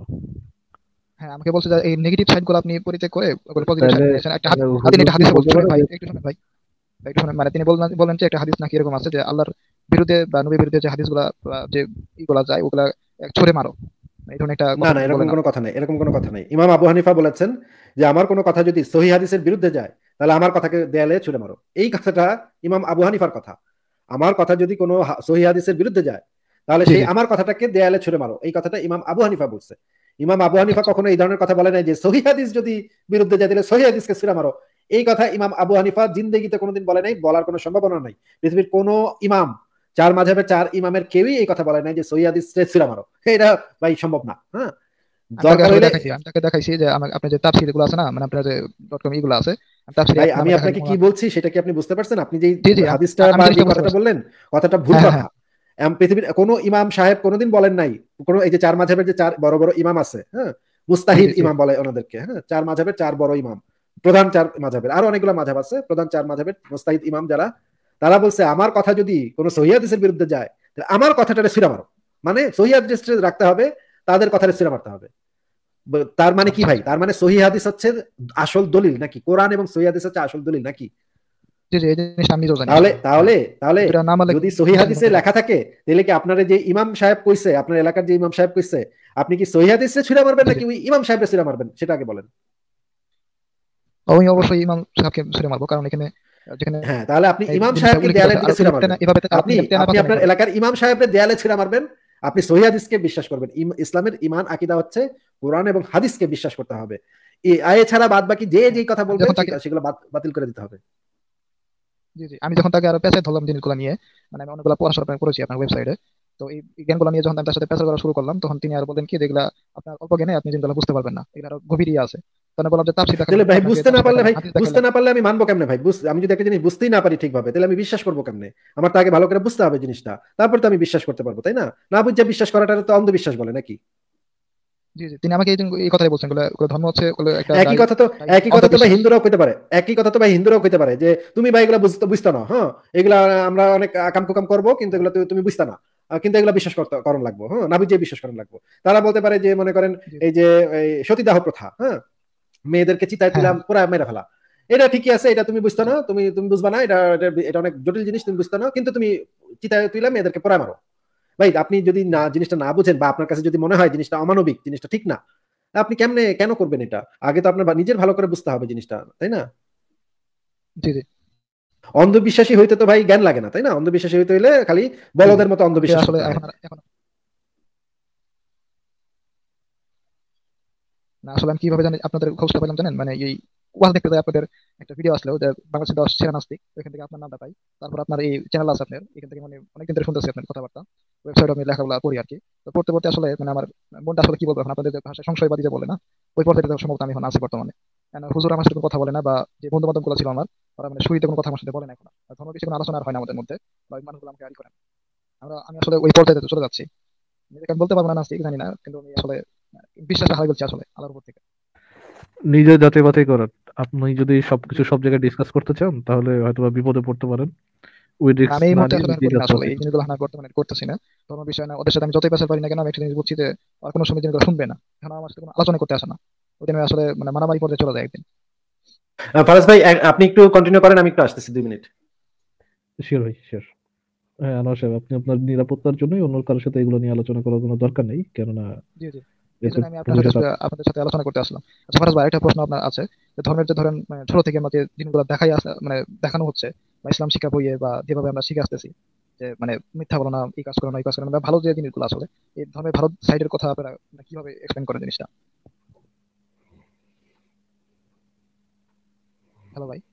হ্যাঁ, আমাকে বলছে যে এই নেগেটিভ সাইড গুলো আপনি পরিত্যাগ করে ওগুলো পজিটিভ সাইড তাহলে নিয়ে আসেন। একটা তাহলে হাদিস হুজুর একটা কি হাদিসে বলছে, বলতে শুনেন পারে ভাই যে একটু শুনেন ভাই, ভাই একটু শুনেন। মানে তিনি বললেন বললেন যে একটা হাদিস নাকি এরকম আছে যে আল্লাহর বিরুদ্ধে বা নবীর বিরুদ্ধে যে হাদিসগুলা বা যে ইগুলা যায় ওগুলা এক ছুঁড়ে মারো, এই ধরনের একটা না কথা না, তিনি এরকম বলেন কোনো আমাকে। কথা নেই, এরকম কোনো কথা নেই। ইমাম আবু হানিফা বলেছেন যে আমার কোনো কথা যদি সহি হাদিসের বিরুদ্ধে যায় তাহলে আমার কথাকে দেয়ালে ছুড়ে মারো, এই কথাটা ইমাম আবু হানিফার কথা। আমার কথা যদি কোনো হা- সহি হাদিসের বিরুদ্ধে যায় তাহলে জি সেই জি। আমার কথাটাকে দেয়ালে ছুড়ে মারো, এই কথাটা ইমাম আবু হানিফা বলছে। ইমাম আবু আচ্ছা হানিফা আচ্ছা। কখনো এই ধরনের কথা বলে নাই যে সহি হাদিস যদি বিরুদ্ধে যায় তাহলে সহি হাদিসকে ছুড়ে মারো, এই কথা ইমাম আবু হানিফা জিন্দেগিতে কোনোদিন বলে নাই, বলার কোনো সম্ভাবনা নাই। পৃথিবীর কোনো ইমাম, চার মাযহাবের চার ইমামের কেউই এই কথা বলে নাই যে সহি হাদিস ছুড়ে মারো, এটা ভাই সম্ভব না। হ্যাঁ, আমি তাকে দরকার আসলে হইলে দেখাইছি, আমি তাকে দেখাইছি যে আমার আপনার যে তাফসীর গুলো আছে না, মানে আপনার যে ডট কম ইগুলো আছে, তাফসীর ভাই এক আমি নামে দেখাইছি আপনাকে কি মৌলানা। বলছি সেটা কি আপনি বুঝতে পারছেন? আপনি যে জি জি, আমি হাদিসটা আমি বা যে জিনিসটা বুঝতে কথাটা পারছি। বললেন কথাটা ভুল হ্যাঁ হ্যাঁ কথা। হ্যাঁ। এম পৃথিবীর কোনো ইমাম সাহেব কোনোদিন বলেন নাই, কোনো এই যে চার মাযহাবের যে চার বড় বড় ইমাম আছে, হ্যাঁ, জি মুস্তাহিদ জি জি। ইমাম বলে ওনাদেরকে, হ্যাঁ, চার মাযহাবের চার বড় ইমাম, প্রধান চার মাযহাবের, আরো অনেকগুলো মাযহাব আছে, প্রধান চার মাযহাবের মুস্তাহিদ ইমাম যারা, তারা বলছে আমার কথা যদি কোনো সহিহ হাদিসের বিরুদ্ধে যায় তাহলে আমার কথাটা ছিঁড়া মারো, মানে সহিহ হাদিস রাখতে হবে, তাদের কথাটা ছিঁড়া মারতে হবে। ব- তার মানে কি আচ্ছা ভাই? আচ্ছা। তার মানে সহিহ হাদিস হচ্ছে আসল দলিল নাকি? কোরআন এবং সহিহ হাদিস হচ্ছে আসল দলিল নাকি? জি জি, এই জিনিসটা আমি নিজেও জানি তাহলে আসলে। তাহলে তাহলে দুটা না মানলে যদি সহিহ মুসলিম হাদিসে বলতে পারে। লেখা থাকে তাহলে কি আপনার যে ইমাম সাহেব কইছে, আপনার এলাকার যে ইমাম সাহেব কইছে, আপনি কি সহিহ হাদিসে ছুঁড়া মারবেন জি জি। নাকি ওই ইমাম সাহেবের ছুঁড়া মারবেন সেটা আগে বলেন। আমি অবশ্যই ইমাম সাহেবকে ছুড়ে মারবো, কারণ এখানে আহ, যেখানে হ্যাঁ, তাহলে আপনি এই ইমাম জিনিসটা সাহেবকে উল্লেখিত দেয়ালের আছে, আর দিকে ছুঁড়া এভাবে মারবেন। টেনে- এভাবে আপনি আপনি টেনে আপনি পাচ্ছেন আপনার এভাবে। এলাকার ইমাম সাহেবের দেয়ালে ছুঁড়া মারবেন। আপনি সহিহ হাদিসকে বিশ্বাস করবেন। ইম- ইসলামের ইমান আকিদা হচ্ছে কোরআন এবং হাদিসকে বিশ্বাস করতে হবে। এই আয়ে ছাড়া বাদ বাকি যে হ্যাঁ, যেই কথা আমি বলবে যখন তাকে সে- সেগুলো বাত- বাতিল করে দিতে হবে। জি জি, আমি যখন তাকে আরো পেঁচাই ধরলাম জিনিসগুলো নিয়ে, মানে আমি অনেকগুলো পড়াশোনা করেছি আপনার ওয়েবসাইটে। তো এই এই জ্ঞানগুলো নিয়ে যখন আমি তার সাথে পেঁচা করা শুরু করলাম, তখন তিনি আর বলেন কি যেগুলা আপনার অল্প জ্ঞানে আপনি জিনিসগুলো বুঝতে পারবেন না, এগুলো আরো গভীর ইয়ে আছে। তখন বললাম যে তাফসীর দেখালাম, তাহলে ভাই আপনাকে বুঝতে না তাফসীর পারলে, দেখালাম, ভাই হাদিস বুঝতে দেখালাম। না পারলে আমি মানবো কেমনে ভাই? বুঝ- আমি যদি একটা জিনিস বুঝতেই না পারি ঠিকভাবে তাহলে আমি বিশ্বাস করবো কেমনে? আমার তো আগে ভালো করে বুঝতে হবে জিনিসটা, তারপর তো আমি বিশ্বাস করতে পারবো, তাই না? না বুঝে বিশ্বাস করাটা তো অন্ধবিশ্বাস বলে নাকি? জি জি, তিনি আমাকে এই জিনিস- এই কথাই বলছেন, এগুলো এগুলো ধর্ম হচ্ছে এগুলো একটা একই ডাই কথা তো ডাই একই কথা তো ভাই অন্ধবিশ্বাস। হিন্দুরাও কইতে পারে, একই কথা তো ভাই হিন্দুরাও কইতে পারে যে তুমি ভাই এগুলা বুঝতে বুঝতে না, হ্যাঁ, এগুলা আমরা অনেক আকাম কুকাম করবো কিন্তু এগুলা তু- তুমি বুঝতে না, আহ, কিন্তু এগুলা বিশ্বাস করতে করণ লাগবো, হ্যাঁ, না বুঝে বিশ্বাস করণ লাগবো। তারা বলতে পারে যে মনে করেন জি এই যে এই সতীদাহ প্রথা, হ্যাঁ, মেয়েদেরকে চিতায় হ্যাঁ তুলাম হ্যাঁ। পুরা মেরে ফেলা, এটা ঠিকই আছে, এটা তুমি বুঝতে জি না, তুমি তুমি বুঝবা না, এটা এটা এটা অনেক জটিল জিনিস, তুমি বুঝতে না, কিন্তু তুমি চিতায় তুইলা মেয়েদেরকে পুরা মারো। ভাই আপনি যদি না জিনিসটা না বুঝেন বা আপনার কাছে যদি মনে হয় জিনিসটা অমানবিক, জিনিসটা ঠিক না, আপনি কেমনে কেন করবেন এটা? আগে তো আপনার বা- নিজের ভালো করে বুঝতে হবে জিনিসটা, তাই না? জি জি অন্ধবিশ্বাসী হইতে তো ভাই জ্ঞান লাগে না, তাই না? অন্ধবিশ্বাসী হইতে হইলে খালি জি জি। বলদের মতো আমাকে অন্ধবিশ্বাস আসলে করতে হয়। এখন আর- এখন না, আসলে আমি কিভাবে জানি আপনাদের খোঁজটা পেলাম জানেন, মানে এই ওয়াল দেখতে যাই আপনাদের একটা ভিডিও আসলো যে বাংলাদেশের দশ সেরা নাস্তিক, ওইখান থেকে আপনার নামটা পাই। তারপর আপনার এই চ্যানেল আছে আপনার, এখান থেকে মানে অনেকদিন ধরে শুনতেছি আপনার কথাবার্তা, ওয়েবসাইট আমি লেখাগুলো পড়ি আর কি। তো পড়তে পড়তে আসলে মানে আমার মনটা আসলে কি বলবো, এখন আপনাদের যে ভাষায় সংশয়বাদী যে বলে না, ওই পর্যায়ে সম্ভবত আমি এখন আছি বর্তমানে। কেন হুজুর আমার সাথে কোনো কথা বলে না, বা যে বন্ধু বান্ধব গুলো ছিল আমার, ওরা মানে শুরুতে কোনো কথা আমার সাথে বলে না এখন, আর ধর্ম বিষয়ে কোনো আলোচনা আর হয় না আমাদের মধ্যে, বা ওই মানুষগুলো আমাকে গাড়ি করেন। আমরা আমি আসলে ওই পর্যায়ে চলে যাচ্ছি, নিজেকে আমি বলতে পারবো না নাস্তিক জানি না, কিন্তু আমি আসলে বিশ্বাসটা হারাই বলছি আসলে আল্লাহর উপর থেকে। নিজের যাচাই বাছাই করার। আপনি যদি সবকিছু সব জায়গায় ডিসকাস করতে চান তাহলে হয়তো বা বিপদে পড়তে পারেন। ওই না, রিস্ক আমি এই না মুহূর্তে নিয়ে আসলে আমি নিজেই করি না, যাচাই আসলে বাছাই এই করুন। জিনিসগুলো আমি বর্তমানে করতেছি না। ধর্ম বিষয় না, ওদের সাথে আমি যতই পেশাল পারি না কেন, আমি একটা জিনিস বুঝছি যে আর কোনো সময় জিনিসগুলো শুনবে না, এখন আমার সাথে কোনো আলোচনা করতে আসে না, ওই দিন আমি আসলে মানে মারামারি পর্যায়ে চলে যায় একদিন। আহ, ফারাজ ভাই এক- আপনি একটু কন্টিনিউ করেন, আমি একটু আসতেছি দুই মিনিট। শিওর ভাই, শিওর। হ্যাঁ আনোয়ার সাহেব, আপনি আপনার নিরাপত্তার জন্যই অন্য কারোর সাথে এগুলো নিয়ে আলোচনা করার কোনো দরকার নেই, কেননা জি জি, এই এতে জন্য আমি আপনার সাথে ভবিষ্যতে আসলে আপনাদের সাথে আলোচনা করতে আসলাম। আচ্ছা ফারাজ ভাই, একটা প্রশ্ন আপনার আছে, যে ধর্মের যে ধরেন মানে ছোট থেকে আমরা যে জিনিসগুলো দেখাই আসা মানে দেখানো হচ্ছে, বা ইসলাম শিক্ষা বইয়ে বা যেভাবে আমরা শিখে আসতেছি, যে মানে মিথ্যা বলো না, এই কাজ করো না, এই কাজ করো না, বা ভালো যে জিনিসগুলো আসলে এই ধর্মের ভালো সাইডের কথা আপনারা মানে কিভাবে এক্সপ্লেন করেন জিনিসটা? হ্যালো ভাই।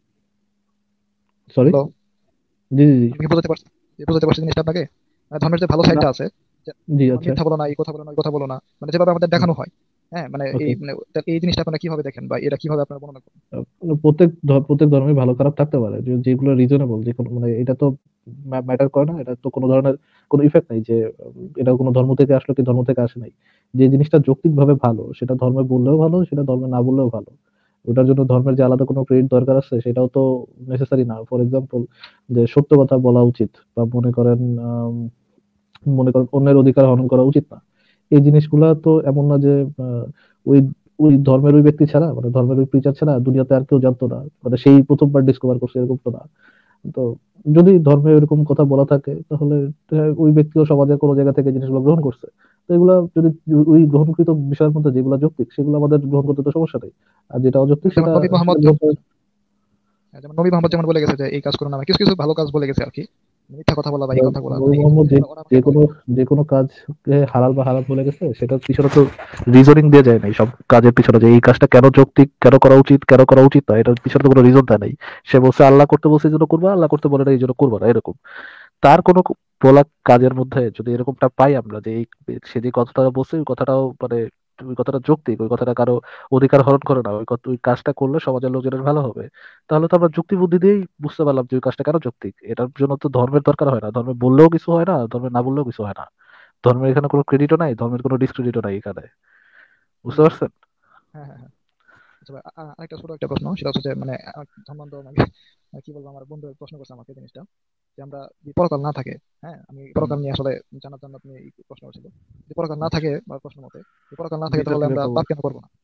সরি, হ্যালো, জি জি জি আমি কি বোঝাতে পারছি? যে বোঝাতে পারছি জিনিসটা আপনাকে? মানে ধর্মের যে ভালো না, সাইডটা আছে, যে জি যেমন আচ্ছা, মিথ্যা বলো না, এই কথা বলো না, এই কথা বলো না, মানে যেভাবে আমাদের দেখানো হয়, হ্যাঁ, মানে এই ওকে। মানে এই জিনিসটা আপনারা কিভাবে দেখেন বা এটা কিভাবে আপনারা বর্ণনা করেন? প্রত্যেক ধ- প্রত্যেক ধর্মে ভালো খারাপ থাকতে পারে, যে- যেগুলো রিজনেবল, যে কোনো মানে এটা তো ম্যাটার করে না, এটা তো কোনো ধরনের কোনো ইফেক্ট নাই যে উম, এটা কোনো ধর্ম থেকে আসলো কি ধর্ম থেকে আসে নাই। যে জিনিসটা যৌক্তিক ভাবে ভালো সেটা ধর্মে বললেও ভালো, সেটা ধর্মে না বললেও ভালো। ওটার জন্য ধর্মের যে আলাদা কোনো ক্রেডিট দরকার আছে সেটাও তো নেসেসারি না। ফর এক্সাম্পল, যে সত্য কথা বলা উচিত, বা মনে করেন আম, মনে করেন অন্যের অধিকার হনন করা উচিত না, এই জিনিসগুলা তো এমন না যে আহ, ওই ওই ধর্মের ওই ব্যক্তি ছাড়া, মানে ধর্মের ওই প্রিচার ছাড়া দুনিয়াতে আর কেউ জানতো না, মানে সেই প্রথমবার ডিসকভার করছে, এরকম তো না। তো যদি ধর্মে এরকম কথা বলা থাকে তাহলে আহ, ওই ব্যক্তিও সমাজের কোনো জায়গা থেকে জিনিসগুলো গ্রহণ করছে। তো এগুলা যদি ওই গ্রহণকৃত বিষয়ের মধ্যে যেগুলো যৌক্তিক সেগুলো আমাদের গ্রহণ করতে তো সমস্যা নেই, আর যেটা অযৌক্তিক যেমন সেটা নবী সেটা মোহাম্মদ গ্রহণ করে। হ্যাঁ, যেমন নবী মোহাম্মদ যেমন বলে গেছে যে এই কাজ করো না, মানে কিছু কিছু ভালো কাজ বলে গেছে আর কি, মিথ্যা কথা বলা বা এই কথাগুলো, নবী মানে এই মোহাম্মদ যে জিনিসগুলো ওরা আবার যে কেন কোনো বলে? যে কোনো কাজকে হালাল বা হারাম বলে গেছে, সেটার পিছনে তো রিজনিং দিয়ে যায় নাই সব কাজের পিছনে, যে এই কাজটা কেন যৌক্তিক, কেন করা উচিত, কেন করা উচিত না, এটার পিছনে তো কোনো রিজন দেয় নাই। সে বলছে আল্লাহ করতে বলছে এই জন্য করবা, আল্লাহ করতে বলে না এই জন্য করবা না, এরকম। তার কোনো ক- বলা কাজের মধ্যে যদি এরকমটা পাই আমরা, যে এই সে যে কথাটা বলছে ওই কথাটাও মানে ওই কথাটা যৌক্তিক, ওই কথাটা কারো অধিকার হরণ করে না, ওই কথা- ওই কাজটা করলে সমাজের লোকজনের ভালো হবে, তাহলে তো আমরা যুক্তি বুদ্ধি দিয়েই বুঝতে পারলাম যে ওই কাজটা কেন যৌক্তিক। এটার জন্য তো ধর্মের দরকার হয় না, ধর্মে বললেও কিছু হয় না, ধর্মে না বললেও কিছু হয় না। ধর্মের এখানে কোনো ক্রেডিটও নাই, ধর্মের কোনো ডিসক্রেডিটও নাই এখানে। জি বুঝতে জি। পারছেন? হ্যাঁ হ্যাঁ হ্যাঁ। আচ্ছা ভাই, আ- আ- আরেকটা ছোট একটা প্রশ্ন, সেটা হচ্ছে যে মানে আমার সম্বন্ধ মানে আহ, কি বলবো, আমার বন্ধু প্রশ্ন করছে আমাকে জিনিসটা, যে আমরা যদি পরকাল না থাকে, হ্যাঁ, আমি হুম। পরকাল নিয়ে আসলে জানার জন্য আপনি এই প্রশ্ন করছিল, যে পরকাল না থাকে বা প্রশ্ন মতে যে পরকাল না থাকে বিচার তাহলে কিভাবে আমরা পাবো? পাপ কেন করবো না?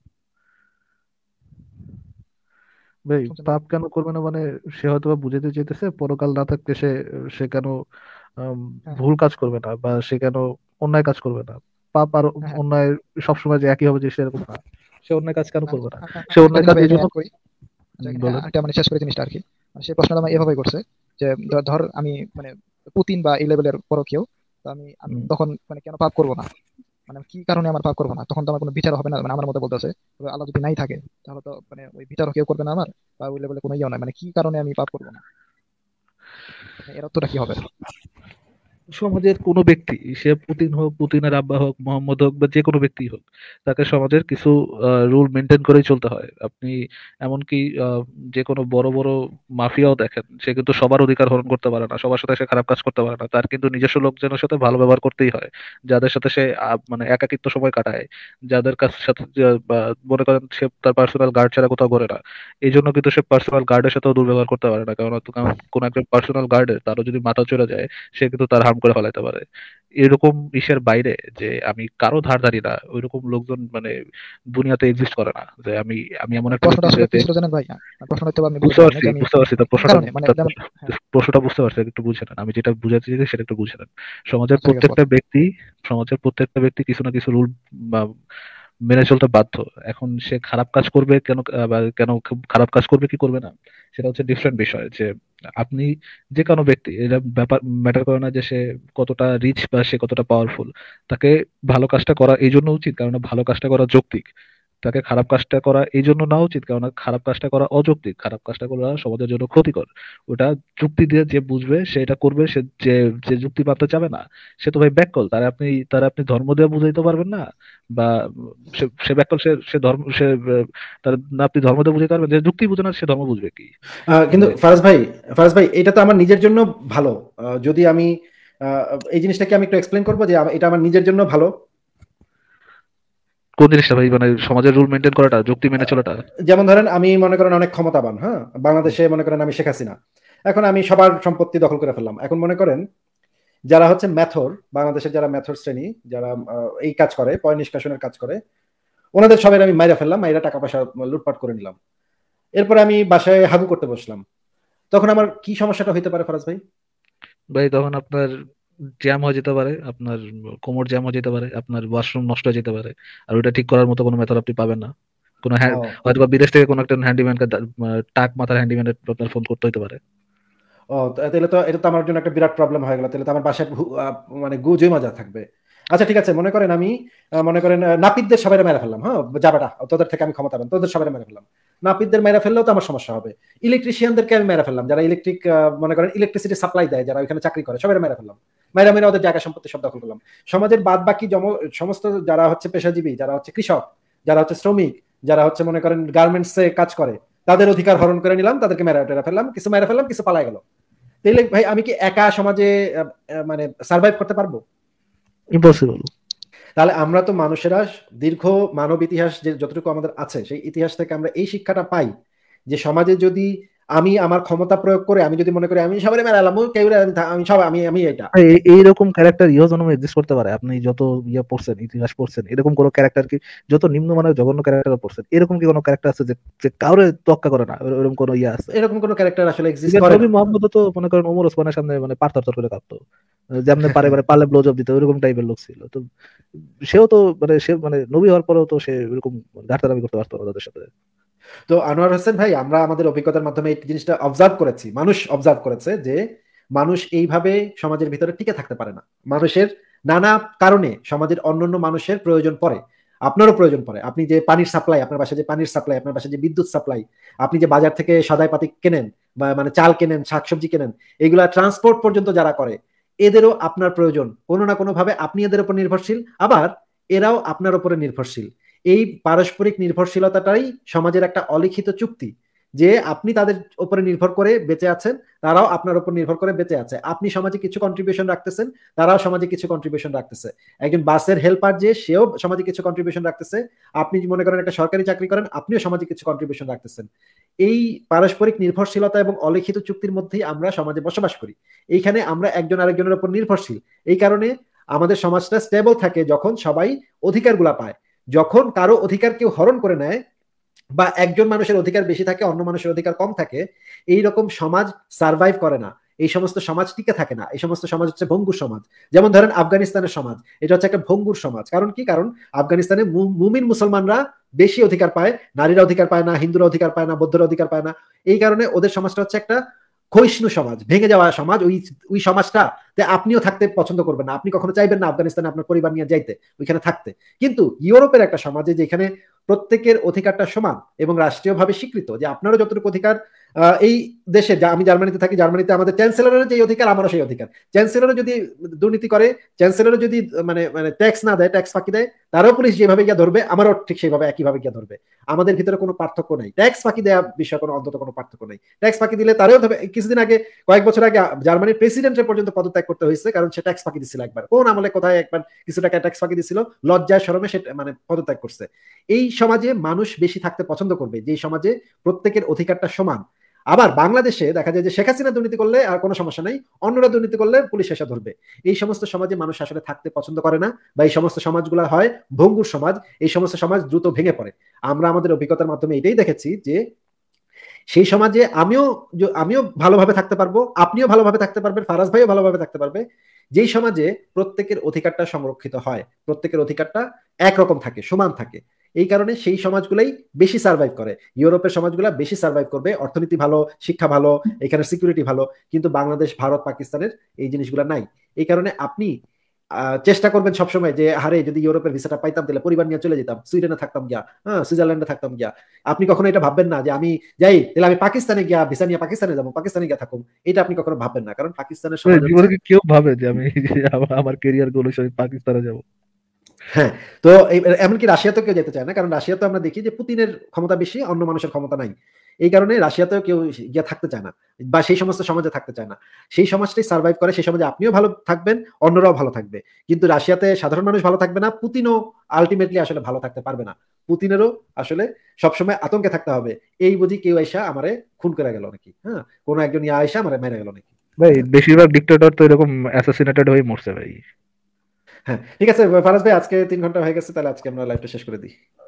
ভাই শুনছেন ভাই? পাপ কেন করবে না মানে, সে হয়তো বা বুঝাতে চাইতেছে পরকাল না থাকতে সে সে কেন আম, হ্যাঁ হ্যাঁ ভুল কাজ করবে না, বা সে কেন অন্যায় কাজ করবে না। পাপ আর হ্যাঁ হ্যাঁ। অন্যায় সবসময় যে একই হবে যে সেরকম না। সে অন্যায় কাজ কেন আ- করবে না? আ- আ- সে আরেকটা অন্যায় জিনিস কাজ ভাই এই এখানে জন্য। অ্যাড করি। আচ্ছা, হুম, এখানে বলেন। একটা মানে শেষ করে জিনিসটা আর কি, মানে সেই প্রশ্নটা আমি এভাবে করছে যে ধ- ধর আমি মানে পুতিন বা এই লেভেলের বড় কেউ, তো আমি আমি হুম। তখন মানে কেন পাপ করবো না, মানে কি কারণে আমার পাপ করবো না, তখন তো আমার কোনো বিচার হবে না, মানে আমার মতে বলতেছে। তবে আল্লাহ যদি নাই থাকে তাহলে তো মানে ওই বিচারও কেউ করবে না আমার, বা ওই লেভেলে কোনো ইয়েও নাই, মানে কি কারণে আমি পাপ করবো না, মানে এর অর্থটা কি হবে? সমাজের কোনো ব্যক্তি, সে পুতিন হোক, পুতিনের আব্বা হোক, মোহাম্মদ হোক, বা যে কোনো ব্যক্তি হোক, তাকে সমাজের কিছু রুল মেনটেন করেই চলতে হয়। আপনি এমনকি আহ, যে কোনো বড় বড় মাফিয়াও দেখেন, সে কিন্তু সবার অধিকার হরণ করতে পারে না, সবার সাথে সে খারাপ কাজ করতে পারে না, তার কিন্তু নিজস্ব লোকজনের সাথে ভালো ব্যবহার করতেই হয়, যাদের সাথে সে আহ, মানে একাকিত্ব সময় কাটায়, যাদের কাছ সাথে যে- বা মনে করেন সে তার পার্সোনাল গার্ড ছাড়া কোথাও ঘোরে না, এই জন্য কিন্তু সে পার্সোনাল গার্ডের সাথেও দুর্ব্যবহার করতে পারে না, কারণ কারণ কোন একজন পার্সোনাল গার্ডের তারও যদি মাথা চড়ে যায়, সে কিন্তু তার হার্ম করে ফেলাইতে পারে। এরকম ইসের বাইরে যে আমি কারো ধার ধারি না, ওইরকম লোকজন মানে দুনিয়াতে এক্সিস্ট করে না, যে আমি আমি এমন মানে একটা ব্যক্তি প্রশ্নটা যে আসলে কি যে- ছিল জানেন ভাই? আহ, প্রশ্নটা তো আপনি বুঝতে বুঝতে পারেন না পারছি, যে আমি বুঝতে পারছি তার কোন প্রশ্নটা, কারণে, মানে তার যেমন প্রশ্ন- হ্যাঁ। প্রশ্নটা বুঝতে পারছি, একটু বুঝে নেন। আমি যেটা বুঝাতে চাইছি সেটা একটু বুঝে নেন। সমাজের আচ্ছা ঠিক আছে প্রত্যেকটা বলেন। ব্যক্তি সমাজের প্রত্যেকটা ব্যক্তি কিছু না কিছু রুল মেনে চলতে বাধ্য। এখন সে খারাপ কাজ করবে কেন, আহ, বা কেন খারাপ কাজ করবে কি করবে না, সেটা হচ্ছে ডিফারেন্ট বিষয়। যে আপনি যে কোনো ব্যক্তি, এটা ব্যাপার ম্যাটার করে না যে সে কতটা রিচ বা সে কতটা পাওয়ারফুল, তাকে ভালো কাজটা করা এই জন্য উচিত কারণ ভালো কাজটা করা যৌক্তিক, তাকে খারাপ কাজটা করা এই জন্য না উচিত কারণ খারাপ কাজটা করা অযৌক্তিক, খারাপ কাজটা করা সমাজের জন্য ক্ষতিকর। ওটা যুক্তি দিয়ে যে বুঝবে সে এটা করবে, সে যে যে যুক্তি মানতে চাবে না, সে তো ভাই ব্যাককল, তারা আপনি তারা আপনি ধর্ম দিয়ে বুঝাইতে পারবেন না, বা সে সে ব্যাককল, সে সে ধর্ম সে আহ, তার না আপনি ধর্ম দিয়ে বুঝাইতে পারবেন, যে যুক্তি বুঝে না সে ধর্ম বুঝবে কি? আহ, কিন্তু মানে ফারাজ ভাই, ফারাজ ভাই এটা তো আমার নিজের জন্য ভালো। আহ, যদি আমি আহ, এই জিনিসটাকে আমি একটু এক্সপ্লেন করবো যে আম- এটা আমার নিজের জন্য ভালো। কোন জিনিসটা ভাই, মানে সমাজের রুল মেনটেন করাটা, যুক্তি মেনে চলাটা? যেমন ধরেন আমি মনে করেন অনেক ক্ষমতাবান, হ্যাঁ, হুম, বাংলাদেশে মনে করেন আমি শেখ হাসিনা, এখন আমি সবার সম্পত্তি দখল করে ফেললাম। এখন মনে করেন যারা হচ্ছে ম্যাথর, বাংলাদেশের যারা ম্যাথর শ্রেণী, যারা আহ, এই কাজ করে, পয় নিষ্কাশনের কাজ করে, ওনাদের সবাই আমি মাইরা ফেললাম, মাইরা টাকা পয়সা লুটপাট করে নিলাম। এরপরে আমি বাসায় হাগু করতে বসলাম, তখন আমার কি সমস্যাটা হইতে পারে ফারাজ ভাই? ভাই তখন আপনার জ্যাম হয়ে যেতে পারে, আপনার কোমর জ্যাম হয়ে যেতে পারে, আপনার ওয়াশরুম নষ্ট হয়ে যেতে পারে, আর ওটা ঠিক করার মতো কোনো মেথড আপনি পাবেন না। কোনো হ্যাঁ- ও হয়তো বা বিদেশ থেকে কোনো একটা হ্যান্ডিম্যানকে টাক মাথার হ্যান্ডিম্যানের আপনার ফোন করতে হতে পারে। ও তা- তাহলে তো এটা তো আমার জন্য একটা বিরাট প্রবলেম হয়ে গেল, তাহলে তো আমার বাসায় ভু- আহ, মানে গুজে মজা থাকবে। আচ্ছা ঠিক আছে, মনে করেন আমি আহ, মনে করেন আহ, নাপিতদের সবাই মেরে ফেললাম, হ্যাঁ যাবেটা তোদের থেকে আমি ক্ষমতা পান, তোদের সবাই মেরে ফেললাম। নাপিতদের মেরে ফেললেও তো আমার সমস্যা হবে। ইলেকট্রিশিয়ানদেরকে আমি মেরে ফেললাম, যারা ইলেকট্রিক মনে করেন ইলেকট্রিসিটি সাপ্লাই দেয়, যারা ওইখানে চাকরি করে, সবাই মেরে ফেললাম। মেরা মেরা ওদের জায়গা সম্পত্তি সব দখল করলাম। সমাজের বাদ বাকি জম- সমস্ত যারা হচ্ছে পেশাজীবী, যারা হচ্ছে কৃষক, যারা হচ্ছে শ্রমিক, যারা হচ্ছে মনে করেন গার্মেন্টসে কাজ করে, তাদের অধিকার হরণ করে নিলাম, তাদেরকে মেরে টেরা ফেললাম, কিছু মেরে ফেললাম, কিছু পালাই গেল। তাইলে ভাই আমি কি একা সমাজে আহ, আহ, মানে সার্ভাইভ করতে পারবো? ইম্পসিবল। তাহলে আমরা তো মানুষেরা দীর্ঘ মানব ইতিহাস যে যতটুকু আমাদের আছে সেই ইতিহাস থেকে আমরা এই শিক্ষাটা পাই যে সমাজে যদি আমি আমার ক্ষমতা প্রয়োগ করে আমি যদি মনে করি আমি সবাই মেরালাম, কেউ আমি সব আমি আমি এটা এই- এইরকম ক্যারেক্টার ইহ জন্ম এক্সিস্ট করতে পারে? আপনি যত ইয়ে পড়ছেন, ইতিহাস পড়ছেন, এরকম কোনো ক্যারেক্টার কি, যত নিম্নমানের জঘন্য ক্যারেক্টার পড়ছেন, এরকম কি কোনো ক্যারেক্টার আছে যে যে কাউরে তোয়াক্কা করে না? এর- এরকম কোনো ইয়ে আছে? এরকম কোনো ক্যারেক্টার আসলে এক্সিস্ট ঠিক আছে, করে নবী না। মোহাম্মদ তো মনে করেন ওমর ওসমানের সামনে মানে পার তরতর করে কাঁপতো, যেমন পারে মানে পারলে ব্লো জব দিত, ওইরকম টাইপের লোক ছিল। তো সেও তো মানে সে মানে নবী হওয়ার পরেও তো সে এরকম ঘাটতারামি করতে পারতো না তাদের সাথে। তো আনোয়ার হোসেন ভাই, আমরা আমাদের অভিজ্ঞতার মাধ্যমে এই জিনিসটা অবজার্ভ করেছি, মানুষ অবজার্ভ করেছে যে মানুষ এইভাবে সমাজের ভিতরে টিকে থাকতে পারে না। মানুষের নানা কারণে সমাজের অন্যান্য মানুষের প্রয়োজন পড়ে, আপনারও প্রয়োজন পড়ে। আপনি যে পানির সাপ্লাই, আপনার বাসায় যে পানির সাপ্লাই, আপনার বাসায় যে বিদ্যুৎ সাপ্লাই, আপনি যে বাজার থেকে সদাই পাতি কেনেন বা মানে চাল কেনেন, শাকসবজি কেনেন, এগুলা ট্রান্সপোর্ট পর্যন্ত যারা করে, এদেরও আপনার প্রয়োজন। কোনো না কোনো ভাবে আপনি এদের উপর নির্ভরশীল, আবার এরাও আপনার উপরে নির্ভরশীল। এই পারস্পরিক নির্ভরশীলতাটাই সমাজের একটা অলিখিত চুক্তি, যে আপনি তাদের উপরে নির্ভর করে বেঁচে আছেন, তারাও আপনার উপর নির্ভর করে বেঁচে আছে। আপনি সমাজে কিছু কন্ট্রিবিউশন রাখতেছেন, তারাও সমাজে কিছু কন্ট্রিবিউশন রাখতেছে। একজন বাসের হেল্পার যে, সেও সমাজে কিছু কন্ট্রিবিউশন রাখতেছে। আপনি মনে করেন একটা সরকারি চাকরি করেন, আপনিও সমাজে কিছু কন্ট্রিবিউশন রাখতেছেন। এই পারস্পরিক নির্ভরশীলতা এবং অলিখিত চুক্তির মধ্যেই আমরা সমাজে বসবাস করি। এইখানে আমরা একজন আরেকজনের উপর নির্ভরশীল। এই কারণে আমাদের সমাজটা স্টেবল থাকে যখন সবাই অধিকারগুলা পায়। যখন কারো অধিকার কেউ হরণ করে নেয় বা একজন মানুষের অধিকার বেশি থাকে, অন্য মানুষের অধিকার কম থাকে, এই রকম সমাজ সার্ভাইভ করে না। এই সমস্ত সমাজ টিকে থাকে না। এই সমস্ত সমাজ হচ্ছে ভঙ্গুর সমাজ। যেমন ধরেন আফগানিস্তানের সমাজ, এটা হচ্ছে একটা ভঙ্গুর সমাজ। কারণ কি? কারণ আফগানিস্তানে মুমিন মুসলমানরা বেশি অধিকার পায়, নারীরা অধিকার পায় না, হিন্দুরা অধিকার পায় না, বৌদ্ধরা অধিকার পায় না। এই কারণে ওদের সমাজটা হচ্ছে একটা ক্ষয়িষ্ণু সমাজ, ভেঙে যাওয়া সমাজ। ওই ওই সমাজটা আপনিও থাকতে পছন্দ করবেন না, আপনি কখনো চাইবেন না আফগানিস্তানে আপনার পরিবার নিয়ে যাইতে, ওইখানে থাকতে। কিন্তু ইউরোপের একটা সমাজে যেখানে প্রত্যেকের অধিকারটা সমান এবং রাষ্ট্রীয়ভাবে স্বীকৃত, যে আপনারও যতটুকু অধিকার এই দেশে, যা আমি জার্মানিতে থাকি, জার্মানিতে আমাদের চ্যান্সেলরের যে অধিকার, আমারও সেই অধিকার। চ্যান্সেলরও যদি দুর্নীতি করে, চ্যান্সেলরও যদি মানে মানে ট্যাক্স না দেয়, ট্যাক্স ফাঁকি দেয়, তারও পুলিশ যেভাবে গিয়ে ধরবে, আমারও ঠিক সেইভাবে একইভাবে গিয়ে ধরবে। আমাদের ভিতরে কোনো পার্থক্য নেই, ট্যাক্স ফাঁকি দেওয়া বিষয়ে কোনো অন্তত কোনো পার্থক্য নেই। ট্যাক্স ফাঁকি দিলে তারও ধরবে। কিছুদিন আগে, কয়েক বছর আগে জার্মানির প্রেসিডেন্টের পর্যন্ত পদত্যাগ করতে হয়েছে, কারণ সে ট্যাক্স ফাঁকি দিচ্ছিল একবার। কোন আমলে কোথায় একবার কিছু টাকা ট্যাক্স ফাঁকি দিচ্ছিল, লজ্জায় শরমে সে মানে পদত্যাগ করছে। এই সমাজে মানুষ বেশি থাকতে পছন্দ করবে যে সমাজে প্রত্যেকের অধিকারটা সমান। আবার বাংলাদেশে দেখা যায় যে শেখ হাসিনা দুর্নীতি করলে আর কোনো সমস্যা নাই, অন্যরা দুর্নীতি করলে পুলিশ এসে ধরবে। এই সমস্ত সমাজে মানুষ আসলে থাকতে পছন্দ করে না, বা এই সমস্ত সমাজগুলো হয় ভঙ্গুর সমাজ। এই সমস্ত সমাজ দ্রুত ভেঙে পড়ে। আমরা আমাদের অভিজ্ঞতার মাধ্যমে এটাই দেখেছি যে সেই সমাজে আমিও আমিও ভালোভাবে থাকতে পারবো, আপনিও ভালোভাবে থাকতে পারবেন, ফারাজ ভাইও ভালোভাবে থাকতে পারবে, যেই সমাজে প্রত্যেকের অধিকারটা সংরক্ষিত হয়, প্রত্যেকের অধিকারটা একরকম থাকে, সমান থাকে। এই কারণে সেই সমাজগুলাই বেশি সার্ভাইভ করে। ইউরোপের সমাজগুলো বেশি সার্ভাইভ করবে, অর্থনীতি ভালো, শিক্ষা ভালো, এখানে সিকিউরিটি ভালো। কিন্তু বাংলাদেশ, ভারত, পাকিস্তানের এই জিনিসগুলো নাই। এই কারণে আপনি চেষ্টা করবেন সবসময় যে হারে যদি ইউরোপের ভিসাটা পাইতাম তাহলে পরিবার নিয়ে চলে যেতাম, সুইডেনে থাকতাম গিয়া, হ্যাঁ সুইজারল্যান্ডে থাকতাম গিয়া। আপনি কখনো এটা ভাববেন না যে আমি যাই তাহলে আমি পাকিস্তানে গিয়া ভিসা নিয়ে পাকিস্তানে যাবো, পাকিস্তানে গিয়া থাকুম। এটা আপনি কখনো ভাববেন না, কারণ পাকিস্তানের সমাজ জীবনে কি কেউ ভাবে যে আমি আমার ক্যারিয়ার গোল হিসেবে পাকিস্তানে যাব? হ্যাঁ, তো এমনকি রাশিয়াতেও কেউ যেতে চায় না, কারণ রাশিয়াতে আমরা দেখি যে পুতিনের ক্ষমতা বেশি, অন্য মানুষের ক্ষমতা নাই। এই কারণে রাশিয়াতেও কেউ গিয়ে থাকতে চায় না, বা সেই সমস্ত সমাজে থাকতে চায় না। সেই সমাজটাই সার্ভাইভ করে, সেই সমাজে আপনিও ভালো থাকবেন, অন্যরাও ভালো থাকবে। কিন্তু রাশিয়াতে সাধারণ মানুষ ভালো থাকবে না, পুতিনও আলটিমেটলি আসলে ভালো থাকতে পারবে না। পুতিনেরও আসলে সবসময় আতঙ্কে থাকতে হবে, এই বুঝি কেউ আইসা আমারে খুন করে গেল নাকি, হ্যাঁ কোন একজন ইয়া আইসা আমারে মেরে গেল নাকি। ভাই বেশিরভাগ ডিক্টেটর তো এরকম অ্যাসাসিনেটেড হয়ে মরছে ভাই। হ্যাঁ ঠিক আছে ফারাজ ভাই, আজকে তিন ঘন্টা হয়ে গেছে, তাহলে আজকে আমরা লাইভটা শেষ করে দিই।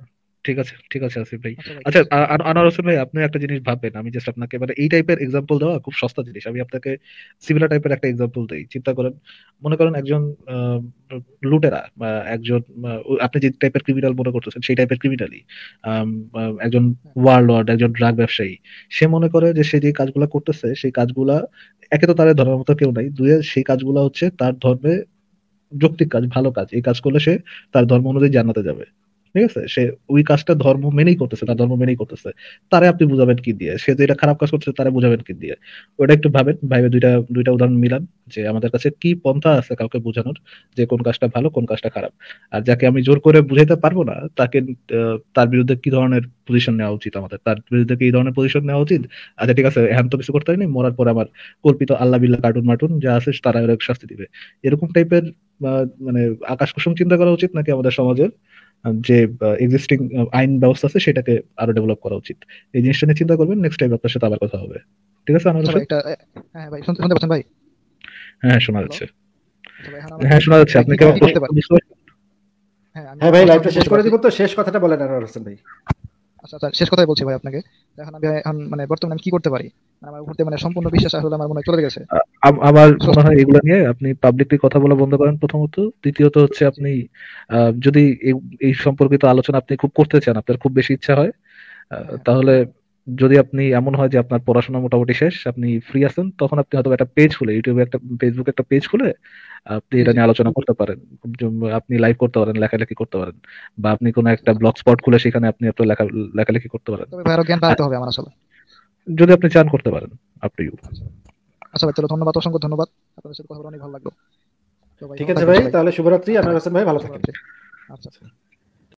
ঠিক আছে ঠিক আছে আসিফ ভাই। আচ্ছা ভাই, ঠিক আচ্ছা, আছে। আ- আ- আনোয়ার হোসেন ভাই, আপনি একটা জিনিস ভাববেন, আমি জাস্ট আপনাকে মানে এই টাইপের এক্সাম্পল দেওয়া খুব সস্তা জিনিস, আমি আপনাকে সিমিলার টাইপের একটা এক্সাম্পল দেই। চিন্তা করেন, মনে করেন একজন আহ, লুটেরা বা একজন আহ, ও- আপনি যে টাইপের ক্রিমিনাল মনে করতেছেন সেই টাইপের ক্রিমিনালই একজন হ্যাঁ, ওয়ারলর্ড, একজন ড্রাগ ব্যবসায়ী। সে মনে করে যে সে যে কাজগুলা করতেছে সেই কাজগুলা, একে তো তার ধর্মের মতো কেউ নাই, দুয়ে সেই কাজগুলা হচ্ছে তার ধর্মে যৌক্তিক কাজ, ভালো কাজ। এই কাজ করলে সে তার ধর্ম অনুযায়ী জান্নাতে যাবে। ঠিক আছে, সে ওই কাজটা ধর্ম মেনেই করতেছে, তার ধর্ম মেনেই করতেছে। তারে আপনি বুঝাবেন কি দিয়ে? সে যেটা খারাপ কাজ করতেছে তারে বুঝাবেন কি দিয়ে? ওটা একটু ভাবেন, ভাইবে দুইটা দুইটা উদাহরণ মিলান যে আমাদের কাছে কি পন্থা আছে কাউকে বোঝানোর যে কোন কাজটা ভালো কোন কাজটা খারাপ। আর যাকে আমি জোর করে বুঝাইতে পারবো না তাকে আহ, তার বিরুদ্ধে কি ধরনের পজিশন নেওয়া উচিত, আমাদের তার বিরুদ্ধে কি এই ধরনের পজিশন নেওয়া উচিত। আচ্ছা ঠিক আছে, এখন তো কিছু করতে হয়নি, মরার পর আমার কল্পিত আল্লাহ বিল্লাহ কার্টুন মার্টুন যা আছে তারা এর শাস্তি দিবে, এরকম টাইপের মানে আকাশ কুসুম চিন্তা করা উচিত, নাকি আমাদের সমাজের আহ, যে এক্সিস্টিং আইন ব্যবস্থা আছে সেটাকে আরো ডেভেলপ করা উচিত? এই জিনিসটা নিয়ে চিন্তা করবেন, নেক্সট টাইম আপনার সাথে আবার কথা হবে। ঠিক আছে আনোয়ার আচ্ছা ভাই, হোসেন? একটা এ, হ্যাঁ ভাই, শুনতে শুনতে পাচ্ছেন ভাই? হ্যাঁ শোনা হ্যালো। যাচ্ছে। আচ্ছা ভাই, এখন আমার হ্যাঁ শোনা যাচ্ছে, ভাই আপনি কি কি আমার কি করতে প্রশ্ন পারি? বুঝতে পারছেন? হ্যাঁ, আমি হ্যাঁ আপনার ভাই, প্রশ্ন লাইভটা শেষ বুঝতে করে পারছি। দিব তো, শেষ কথাটা বলেন আনোয়ার হোসেন ভাই। আচ্ছা আচ্ছা, শেষ কথাই বলছি ভাই আপনাকে। এখন আমি এখন মানে বর্তমানে আমি কি করতে পারি? মানে আমার উপর দিয়ে মানে সম্পূর্ণ বিশ্বাস আসলে আমার মনে হয় চলে গেছে। আ- আম- আমার মনে সস- হয় এগুলো নিয়ে আপনি পাবলিকলি কথা বলা বন্ধ করেন প্রথমত। দ্বিতীয়ত হচ্ছে জি। আপনি আহ, যদি এই এই সম্পর্কিত আলোচনা আপনি খুব করতে চান, আপনার খুব বেশি ইচ্ছা হয়, আহ, হ্যাঁ হ্যাঁ তাহলে যদি আপনি এমন হয় যে আপনার পড়াশোনা মোটামুটি শেষ, আপনি ফ্রি আছেন, তখন আপনি হয়তো একটা পেজ খুলে, ইউটিউবে একটা, ফেসবুকে একটা পেজ খুলে আপনি জি এটা জি। নিয়ে আলোচনা করতে পারেন। যেমন আপনি লাইভ করতে পারেন, লেখালেখি করতে পারেন, বা আপনি কোনো একটা ব্লগ স্পট খুলে সেখানে আপনি আপনার লেখা লেখালেখি করতে পারেন। তবে ভাই আরো জ্ঞান আর বাড়াতে হবে আমার আসলে। যদি আপনি চান করতে পারেন, আপ টু ইউ। আচ্ছা আচ্ছা ভাই, চলো, ধন্যবাদ, অসংখ্য ধন্যবাদ। আপনাদের সাথে কথা বলে অনেক ভালো লাগলো। তো ভাই ঠিক ভালো আছে থাকবেন ভাই, সবাই। তাহলে শুভরাত্রি। আচ্ছা আনোয়ার ভাই, হোসেন ভাই ভালো থাকেন। শুভরাত্রি। আচ্ছা।